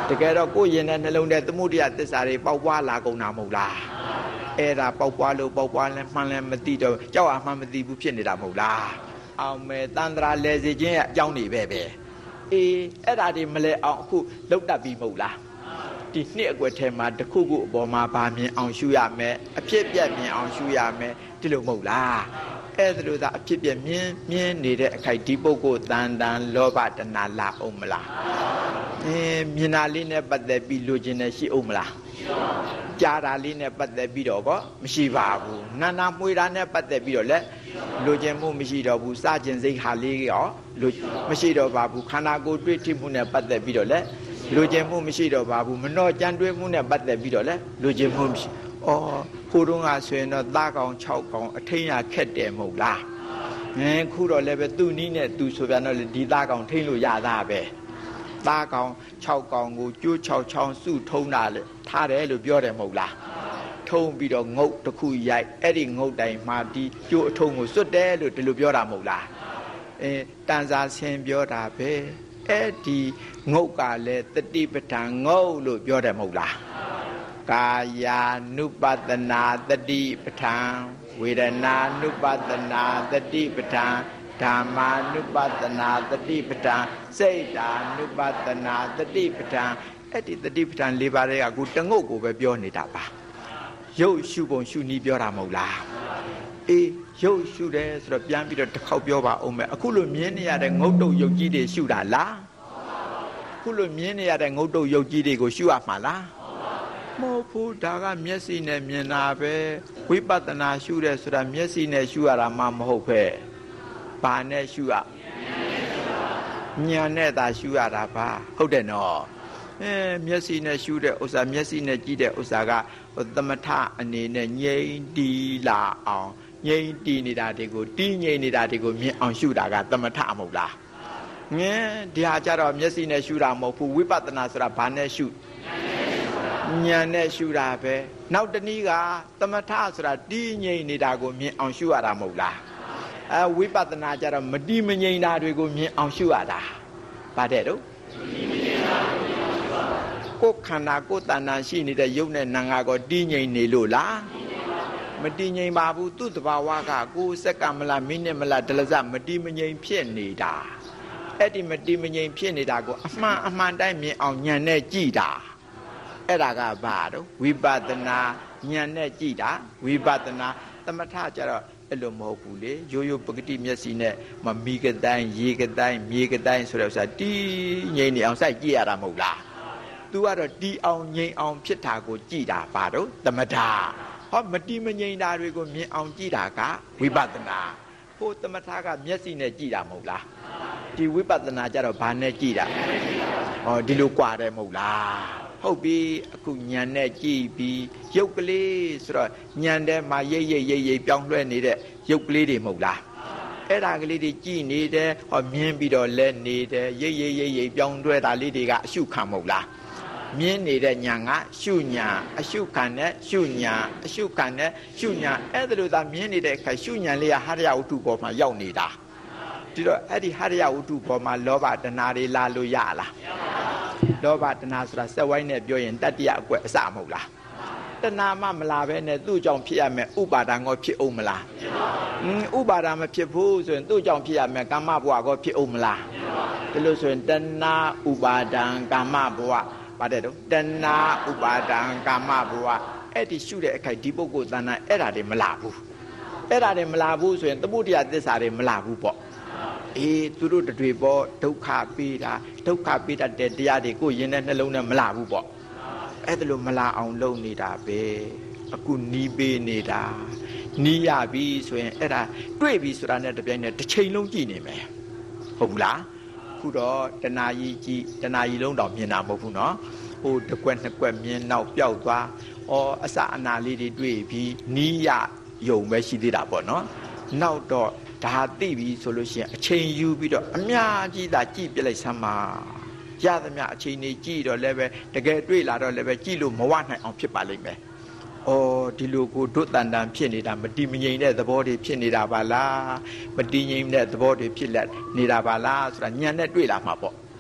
တကယ်တော့ကိုယ်ရင်တဲ့နှလုံးထဲသမုဒိယသစ္စာတွေပေါက်ပွားလာကုန်တာမဟုတ်လားအဲ့ဒါပေါက်ပွားလို့ပေါက်ပွားလဲမှန်လဲမသိတော့ကြောက်အားမှမသိဘူးဖြစ်နေတာမဟုတ်လားအောင်မယ်တန်ត្រာလဲစေခြင်းရဲ့အကြောင်းတွေပဲပဲအေးအဲ့ဒါတွေမလဲအောင်အခုလောက်တတ်ပြီးမဟုတ်လားဒီနှစ်အကွက်ထဲမှာတစ်ခုခုအပေါ်မှာဗာမြင်အောင်ရှုရမယ်အဖြစ်ပြက်မြင်အောင်ရှုရမယ်ဒီလိုမဟုတ်လားအဲ့ဒါလို့သာအဖြစ်ပြက်မြင်မြင်နေတဲ့အခိုက်ဒီပုဂ္ဂိုလ်တန်တန်လောဘတဏှာလာအောင်မလားအဲမြင်တာလေးနဲ့ပတ်သက်ပြီးလိုချင်တယ်ရှိအောင်မလားကြားတာလေးနဲ့ပတ်သက်ပြီးတော့ကောမရှိပါဘူးနာနာမွေတာနဲ့ပတ်သက်ပြီးတော့လည်းလိုချင်မှုမရှိတော့ဘူးစကျင်စိတ်ဟာလေးရောလိုမရှိတော့ပါဘူးခန္ဓာကိုယ်တွေ့ထိမှုနဲ့ပတ်သက်ပြီးတော့လည်းလိုချင်မှုမရှိတော့ပါဘူးမနှော့ကြံတွေးမှုနဲ့ပတ်သက်ပြီးတော့လည်းလိုချင်မှုမရှိဩခိုးတော့ကဆိုရင်တော့သားကောင်၆ကောင်အထိန်ရခက်တယ်မဟုတ်လားငင်းခုတော့လည်းပဲသူ့နီးနဲ့သူဆိုပြန်တော့ဒီသားကောင်ထိန်လို့ရတာပဲသားကောင်၆ကောင်ကိုကျိုး၆ချောင်းစုထုံးတာလေထားတယ်လို့ပြောတယ်မဟုတ်လားထုံးပြီးတော့ငုတ်တစ်ခုရိုက်အဲ့ဒီငုတ်တိုင်မှာဒီကျိုးအထုံးကိုစွတ်တယ်လို့ဒီလိုပြောတာမဟုတ်လားအဲတန်စာဆင်းပြောတာပဲအဲ့ဒီငုတ်ကလည်းတတိပဋ္ဌာန်ငုတ်လို့ပြောတယ်မဟုတ်လားကာယာနုပတနာတတိပဋ္ဌာန်ဝေဒနာနုပတနာတတိပဋ္ဌာန်ဓမ္မာနုပတနာတတိပဋ္ဌာန်စိတ်တာနုပတနာတတိပဋ္ဌာန်အဲ့ဒီတတိပဋ္ဌာန်၄ပါးတွေကအခုတငုတ်ကိုပဲပြောနေတာပါရုပ်ရှုပုံရှုနည်းပြောတာမဟုတ်လားအေးရုပ်ရှုတယ်ဆိုတော့ပြန်ပြီးတော့တစ်ခေါက်ပြောပါအောင်မယ်အခုလိုမြင်နေရတဲ့ငုတ်တုတ်ရုပ်ကြီးတွေရှုတာလားအခုလိုမြင်နေရတဲ့ငုတ်တုတ်ရုပ်ကြီးတွေကိုရှုရမှာလားမဟုတ်ဘူးဒါကမျက်စိနဲ့မြင်တာပဲဝိပဿနာရှုတယ်ဆိုတာမျက်စိနဲ့ရှုရတာမှမဟုတ်ပဲဘာနဲ့ရှုရဉာဏ်နဲ့သာရှုရတာပါဟုတ်တယ်နော်အဲမျက်စိနဲ့ရှုတဲ့ဥစ္စာမျက်စိနဲ့ကြည့်တဲ့ဥစ္စာကသမထအနေနဲ့ငြိမ့်တီလာအောင်ငြိမ့်တီနေတာတွေကိုတီးငြိမ့်နေတာတွေကိုမြင်အောင်ရှုတာကသမထမဟုတ်လားငင်းဒီဟာကြတော့မျက်စိနဲ့ရှုတာမဟုတ်ဘူးဝိပဿနာဆိုတာဘာနဲ့ရှုဉာဏ်နဲ့ရှုတာပဲနောက်တနည်းကသမထဆိုတာတီးငြိမ့်နေတာကိုမြင်အောင်ရှုရတာမဟုတ်လားအဲဝိပဿနာကြတော့မတီးမငြိမ့်တာတွေကိုမြင်အောင်ရှုရတာဗါတဲ့တော့ကိုယ်ခန္ဓာကိုယ်တဏ္ဍာရှိနေတဲ့ယုတ်နဲ့နာငါကောတီးငြိမ်နေလို့လားမတီးငြိမ်ပါဘူးသူ့တဘာဝကကိုယ်စက္ကမလားမိနစ်မလားဒလဇမတီးမငြိမ်ဖြစ်နေတာအဲ့ဒီမတီးမငြိမ်ဖြစ်နေတာကိုအမှန်အမှန်တိုင်းမြင်အောင်ဉာဏ်နဲ့ကြည့်တာအဲ့ဒါကဘာတော့ဝိပဿနာဉာဏ်နဲ့ကြည့်တာဝိပဿနာသမထကြတော့အဲ့လိုမဟုတ်ဘူးလေရိုးရိုးပဂတိမျက်စိနဲ့မမီကတိုင်းရေကတိုင်းမြေကတိုင်းဆိုတဲ့ဥစ္စာတီးငြိမ်နေအောင်စိုက်ကြည့်ရတာမဟုတ်လားသူကတော့တီးအောင်ငြိမ်အောင်ဖြစ်တာကိုကြည်တာပါတော့သမထဟောမတီးမငြိမ်တာတွေကိုမြင်အောင်ကြည်တာကဝိပဿနာဟိုသမထကမျက်စိနဲ့ကြည်တာမဟုတ်လားဒီဝိပဿနာကြတော့ဘာနဲ့ကြည်တာဟောဒီလိုကြွားတယ်မဟုတ်လားဟုတ်ပြီအခုဉာဏ်နဲ့ကြည်ပြီးရုပ်ကလေးဆိုတော့ဉာဏ်ထဲမှာရိပ်ရိပ်ရိပ်ရိပ်ပြောင်းလဲနေတဲ့ရုပ်ကလေးတွေမဟုတ်လားအဲ့ဒါကလေးတွေကြည်နေတယ်ဟောမြင်ပြီးတော့လဲနေတယ်ရိပ်ရိပ်ရိပ်ရိပ်ပြောင်းလဲတာလေးတွေကအရှုခံမဟုတ်လားမြင်နေတဲ့ညာကရှုညာအရှုခံနဲ့ရှုညာအရှုခံနဲ့ရှုညာအဲ့ဒါလိုသာမြင်နေတဲ့အခါရှုညာလေးကဟရိယဝတ္ထုပေါ်မှာရောက်နေတာဒီတော့အဲ့ဒီဟရိယဝတ္ထုပေါ်မှာလောဘတဏှာတွေလာလို့ရလားလောဘတဏှာဆိုတာစက်ဝိုင်းနဲ့ပြောရင်တတ္တိယအကွက်အစမဟုတ်လားတဏှာမှမလာပဲနဲ့သူ့ကြောင့်ဖြစ်ရမယ်ဥပါဒံကောဖြစ်အောင်မလားอืมဥပါဒံမဖြစ်ဘူးဆိုရင်သူ့ကြောင့်ဖြစ်ရမယ်ကာမဘဝကောဖြစ်အောင်မလားဒီလိုဆိုရင်တဏှာဥပါဒံကာမဘဝပါတယ်တော့တဏှာဥပါဒံကာမဘဝအဲ့ဒီရှုတဲ့အခိုက်ဒီပုဂ္ဂိုလ်တဏ္ဍာအဲ့ဒါတွေမလာဘူးအဲ့ဒါတွေမလာဘူးဆိုရင်သမုဒိယသစ္စာတွေမလာဘူးပေါ့အေးသူတို့တွေပေါ့ဒုက္ခပေးတာဒုက္ခပေးတတ်တဲ့တရားတွေကိုယင်တဲ့နှလုံးနဲ့မလာဘူးပေါ့အဲ့ဒါလိုမလာအောင်လုပ်နေတာပဲအခုနီးပေးနေတာနီးရပြီဆိုရင်အဲ့ဒါတွေ့ပြီဆိုတာနဲ့တပြိုင်နက်တစ်ချိန်လုံးကြည့်နေမယ်ဟုတ်ဘူးလားခုတော့တဏှာကြီးကြည့်တဏှာကြီးလုံးတော့မြင်တာမဟုတ်ဘူးနော်ဟိုတစ်ကွက်နှစ်ကွက်မြင်နောက်ပျောက်သွားဩအစအနာလေးတွေတွေ့ပြီးနီးရယုံပဲရှိသေးတာပေါ့နော်နောက်တော့ဒါသိပြီဆိုလို့ရှိရင်အချိန်ယူပြီးတော့အများကြီးသာကြည့်ပြလိုက်စမ်းပါရသမျှအချိန်ကြီးကြည့်တော့လည်းပဲတကယ်တွေ့လာတော့လည်းပဲကြည့်လို့မဝနိုင်အောင်ဖြစ်ပါလိမ့်မယ်။အော်ဒီလိုကိုဒုတန်တန်ဖြစ်နေတာမတည်မငြိမ်တဲ့သဘောတွေဖြစ်နေတာပါလားမတည်ငြိမ်တဲ့သဘောတွေဖြစ်လက်နေတာပါလားဆိုတာဉာဏ်နဲ့တွေ့လာမှာပေါ့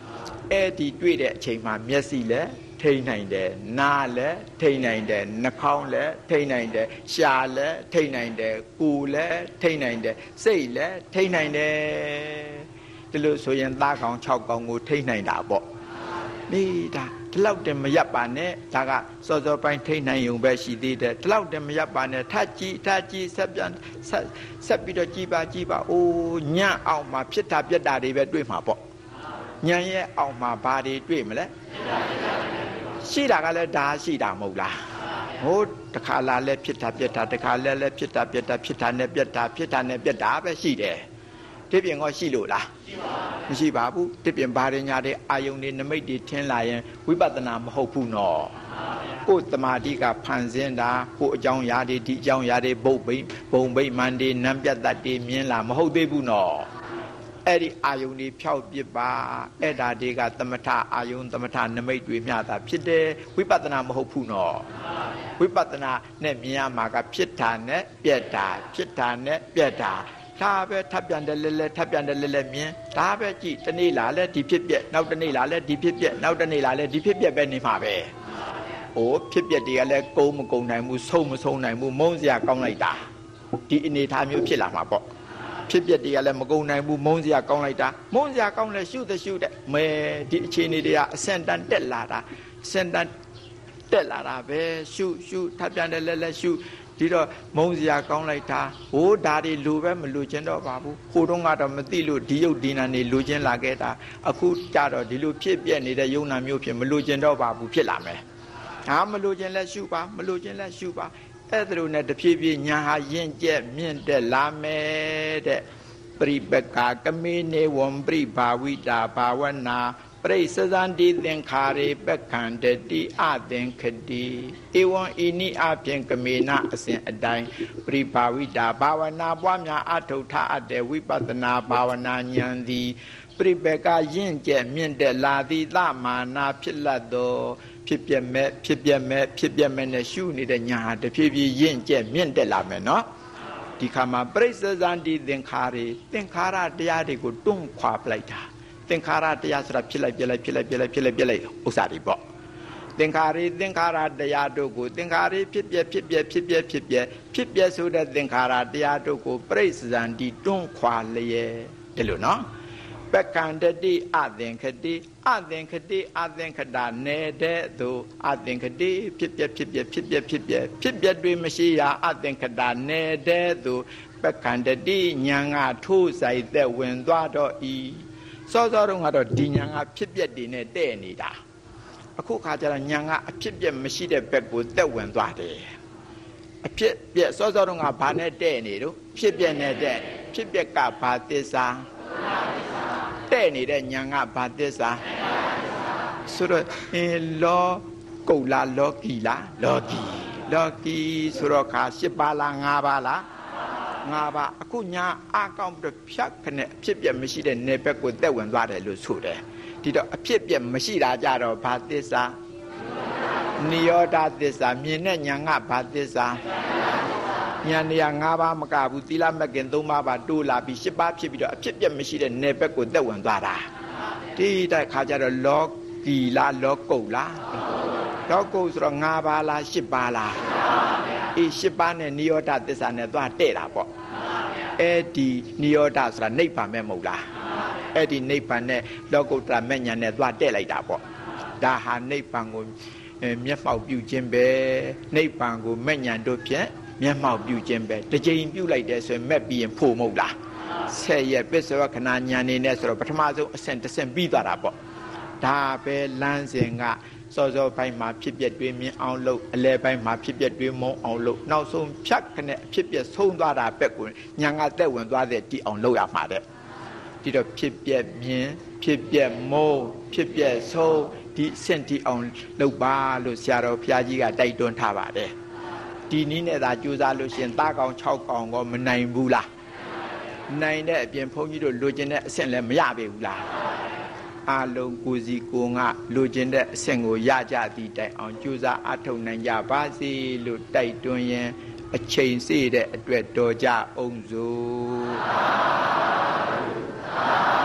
အဲ့ဒီတွေ့တဲ့အချိန်မှာမျက်စိလည်းထိန်းနိုင်တယ်နားလည်းထိန်းနိုင်တယ်နှာခေါင်းလည်းထိန်းနိုင်တယ်ရှားလည်းထိန်းနိုင်တယ်ကိုယ်လည်းထိန်းနိုင်တယ်စိတ်လည်းထိန်းနိုင်တယ်ဒီလိုဆိုရင်သားကောင်၆ကောင်ကိုထိန်းနိုင်တာပေါ့ဒီဒါဒီလောက်တည်းမရပ်ပါနဲ့ဒါကစောစောပိုင်းထိန်းနိုင်ုံပဲရှိသေးတယ်ဒီလောက်တည်းမရပ်ပါနဲ့ထကြည့်ထကြည့်ဆက်ပြန်ဆက်ဆက်ပြီးတော့ကြည်ပါကြည်ပါအိုးညံ့အောင်မှာဖြစ်တာပြက်တာတွေပဲတွေ့မှာပေါ့ညံ့ရဲ့အောင်မှာဘာတွေတွေ့မလဲရှိတာကလည်းဒါရှိတာမဟုတ်လားဟိုတခါလာလဲဖြစ်တာပြက်တာတခါလဲလဲဖြစ်တာပြက်တာဖြစ်တာနဲ့ပြက်တာဖြစ်တာနဲ့ပြက်တာပဲရှိတယ်ဒီပြင်ကရှိလို့လားမရှိပါဘူးဒီပြင်ဘာတွေညာတွေအာယုန်တွေနမိတ်တွေထင်းလာရင်ဝိပဿနာမဟုတ်ဘူးနော်ကိုယ်တမာတိကဖန်ဆင်းတာကိုယ်အကြောင်းရာတွေဒီအကြောင်းရာတွေဘုတ်ဘိမ့်ဘုံဘိမ့်မှန်တွေနံပြတ်တတ်တွေမြင်လာမဟုတ်သေးဘူးနော်အဲ့ဒီအာယုန်တွေဖြောက်ပစ်ပါအဲ့ဒါတွေကသမထအာယုန်သမထနမိတ်တွေမျှတာဖြစ်တယ်ဝိပဿနာမဟုတ်ဘူးနော်ဝိပဿနာနဲ့မြင်ရမှာကဖြစ်တာနဲ့ပြက်တာဖြစ်တာနဲ့ပြက်တာဒါပဲထပ်ပြန်တယ်လဲလဲထပ်ပြန်တယ်လဲလဲမြင်ဒါပဲကြည့်တနေ့လာလဲဒီဖြစ်ပြက်နောက်တနေ့လာလဲဒီဖြစ်ပြက်နောက်တနေ့လာလဲဒီဖြစ်ပြက်ပဲနေမှာပဲဟိုဖြစ်ပြက်တွေကလည်းကုန်းမကုန်းနိုင်ဘူးဆုံးမဆုံးနိုင်ဘူးမုန်းစရာကောင်းလိုက်တာဒီအနေထားမျိုးဖြစ်လာမှာပေါ့ဖြစ်ပြက်တွေကလည်းမကုန်းနိုင်ဘူးမုန်းစရာကောင်းလိုက်တာမုန်းစရာကောင်းလဲရှုတဲ့ရှုတဲ့မဲဒီအခြေအနေတွေကအစင်တန်တက်လာတာအစင်တန်တက်လာတာပဲရှုရှုထပ်ပြန်တယ်လဲလဲရှုဒီတော့မုံစရာကောင်းလိုက်တာဟိုဒါတွေလူပဲမလူချင်းတော့ပါဘူးဟိုတုန်းကတော့မသိလို့ဒီယုတ်ဒီနာနေလူချင်းလာခဲ့တာအခုကြတော့ဒီလိုဖြစ်ပြနေတဲ့ယုံနာမျိုးဖြစ်မလူချင်းတော့ပါဘူးဖြစ်လာမယ်ဟာမလူချင်းလက်ရှုပါမလူချင်းလက်ရှုပါအဲ့ဒါလိုနဲ့တဖြည်းဖြည်းညာဟာယဉ်ကျက်မြင့်တက်လာမယ်တဲ့ပရိပက္ခကမေနေဝံပရိဘာဝိတာဘာဝနာပရိစ္ဆဇန္တိသင်္ခါရေပက္ခန္တတိအသင်္ခတိဧဝံဤနိအဖြင့်ကမေနအစဉ်အတိုင်းပရိဘာဝိတာဘာဝနာပွားများအထုတ်ထအပ်တဲ့ဝိပဿနာဘာဝနာဉာဏ်သည်ပရိပက္ခယဉ်ကျက်မြင့်တက်လာသည်သမာနာဖြစ်လက်သောဖြစ်ပြမဲ့ဖြစ်ပြမဲ့ဖြစ်ပြမဲ့နဲ့ရှုနေတဲ့ညာဟာတဖြည်းဖြည်းယဉ်ကျက်မြင့်တက်လာမယ်နော်ဒီခါမှာပရိစ္ဆဇန္တိသင်္ခါရေသင်္ခါရတရားတွေကိုတွန့်ခွာပလိုက်တာသင်္ခါရတရားဆိုတာဖြစ်လိုက်ပြလိုက်ဖြစ်လိုက်ပြလိုက်ဖြစ်လိုက်ပြလိုက်ဥစ္စာတွေပေါ့သင်္ခါရသင်္ခါရတရားတို့ကိုသင်္ခါရဖြစ်ပြဖြစ်ပြဖြစ်ပြဖြစ်ပြဖြစ်ပြဆိုတဲ့သင်္ခါရတရားတို့ကိုပရိစ္ဆဇန္တိတွန့်ခွာလျက်ဒီလိုနော်ပက္ခန္တတိအသင်္ခတိအသင်္ခတိအသင်္ခတာနေတဲ့သို့အသင်္ခတိဖြစ်ပြဖြစ်ပြဖြစ်ပြဖြစ်ပြဖြစ်ပြတွေမရှိရာအသင်္ခတာနေတဲ့သို့ပက္ခန္တတိညာငါထိုးဆိုင်သက်ဝင်သွားတော့ဤစောစောတုန်းကတော့ဒီညာကဖြစ်ပြက်တွေနဲ့တဲ့နေတာအခုခါကျတော့ညာကအဖြစ်ပြက်မရှိတဲ့ဘက်ကိုတက်ဝင်သွားတယ်အဖြစ်ပြက်စောစောတုန်းကဘာနဲ့တဲ့နေတော့ဖြစ်ပြက်နဲ့တဲ့ဖြစ်ပြက်ကဘာသစ္စာတဲ့နေတဲ့ညာကဘာသစ္စာဆိုတော့အင်းလောကုတ်လားလောကီလားလောကီလောကီဆိုတော့ခါ၈ပါးလား၅ပါးလားငါပါအခုညာအကောင့်ပြီးဖြတ်ခနဲ့အဖြစ်ပြက်မရှိတဲ့နေဘက်ကိုတက်ဝင်သွားတယ်လို့ဆိုတယ်ဒီတော့အဖြစ်ပြက်မရှိတာကြတော့ဘာသစ္စာနိရောဓသစ္စာမြင်တဲ့ညာကဘာသစ္စာညာနေရာ၅ပါးမကဘူးသီလမကင်၃ပါးပါတိုးလာပြီး၈ပါးဖြစ်ပြီးတော့အဖြစ်ပြက်မရှိတဲ့နေဘက်ကိုတက်ဝင်သွားတာဒီတိုက်ခါကြတော့လောကီလားလောကုတ်လားလောကုတ်ဆိုတော့၅ပါးလား၈ပါးလားအေး၈ပါးနဲ့နိရောဓသစ္စာနဲ့သွားတဲ့တာပေါ့အဲ့ဒီနိရောဓဆိုတာနိဗ္ဗာန်ပဲမဟုတ်လားအဲ့ဒီနိဗ္ဗာန်နဲ့လောကုတ္တရမဉ္ဇဉ်နဲ့သွားတဲ့လိုက်တာပေါ့ဒါဟာနိဗ္ဗာန်ကိုမျက်မှောက်ပြုခြင်းပဲနိဗ္ဗာန်ကိုမဉ္ဇဉ်တို့ဖြင့်မျက်မှောက်ပြုခြင်းပဲတစ်ကြိမ်ပြုလိုက်တယ်ဆိုရင်မက်ပြီးရင်ဖို့မဟုတ်လားဆက်ရပစ္စဝခဏဉာဏ်နေနဲ့ဆိုတော့ပထမဆုံးအဆင့်တစ်ဆင့်ပြီးသွားတာပေါ့ဒါပဲလမ်းစဉ်ကစောစောပိုင်းမှာဖြစ်ပျက်တွေမြင်အောင်လုပ်အလဲပိုင်းမှာဖြစ်ပျက်တွေမုံအောင်လုပ်နောက်ဆုံးဖြတ်ခနဲ့ဖြစ်ပျက်ဆုံးသွားတာပဲကိုညာငါတက်ဝင်သွားတဲ့တီအောင်လုပ်ရမှာတဲ့ဒီတော့ဖြစ်ပျက်မြင်ဖြစ်ပျက်မုံဖြစ်ပျက်ဆုံးဒီစင့်တီအောင်လုပ်ပါလို့ဆရာတော်ဘုရားကြီးကတိုက်တွန်းထားပါတယ်ဒီနည်းနဲ့သာကြိုးစားလို့ရှင်သားကောင်၆ကောင်ကမနိုင်ဘူးလားနိုင်တဲ့အပြင်ဘုန်းကြီးတို့လိုချင်တဲ့အဆင့်လည်းမရပေဘူးလားအလုံးကိုစီကိုငါလိုချင်တဲ့အဆင့်ကိုရကြသည့်တိုင်အောင်ကြိုးစားအထောက်နိုင်ကြပါစေလို့တိုက်တွန်းရင်အချိန်စေတဲ့အတွက်တော်ကြအောင်စို့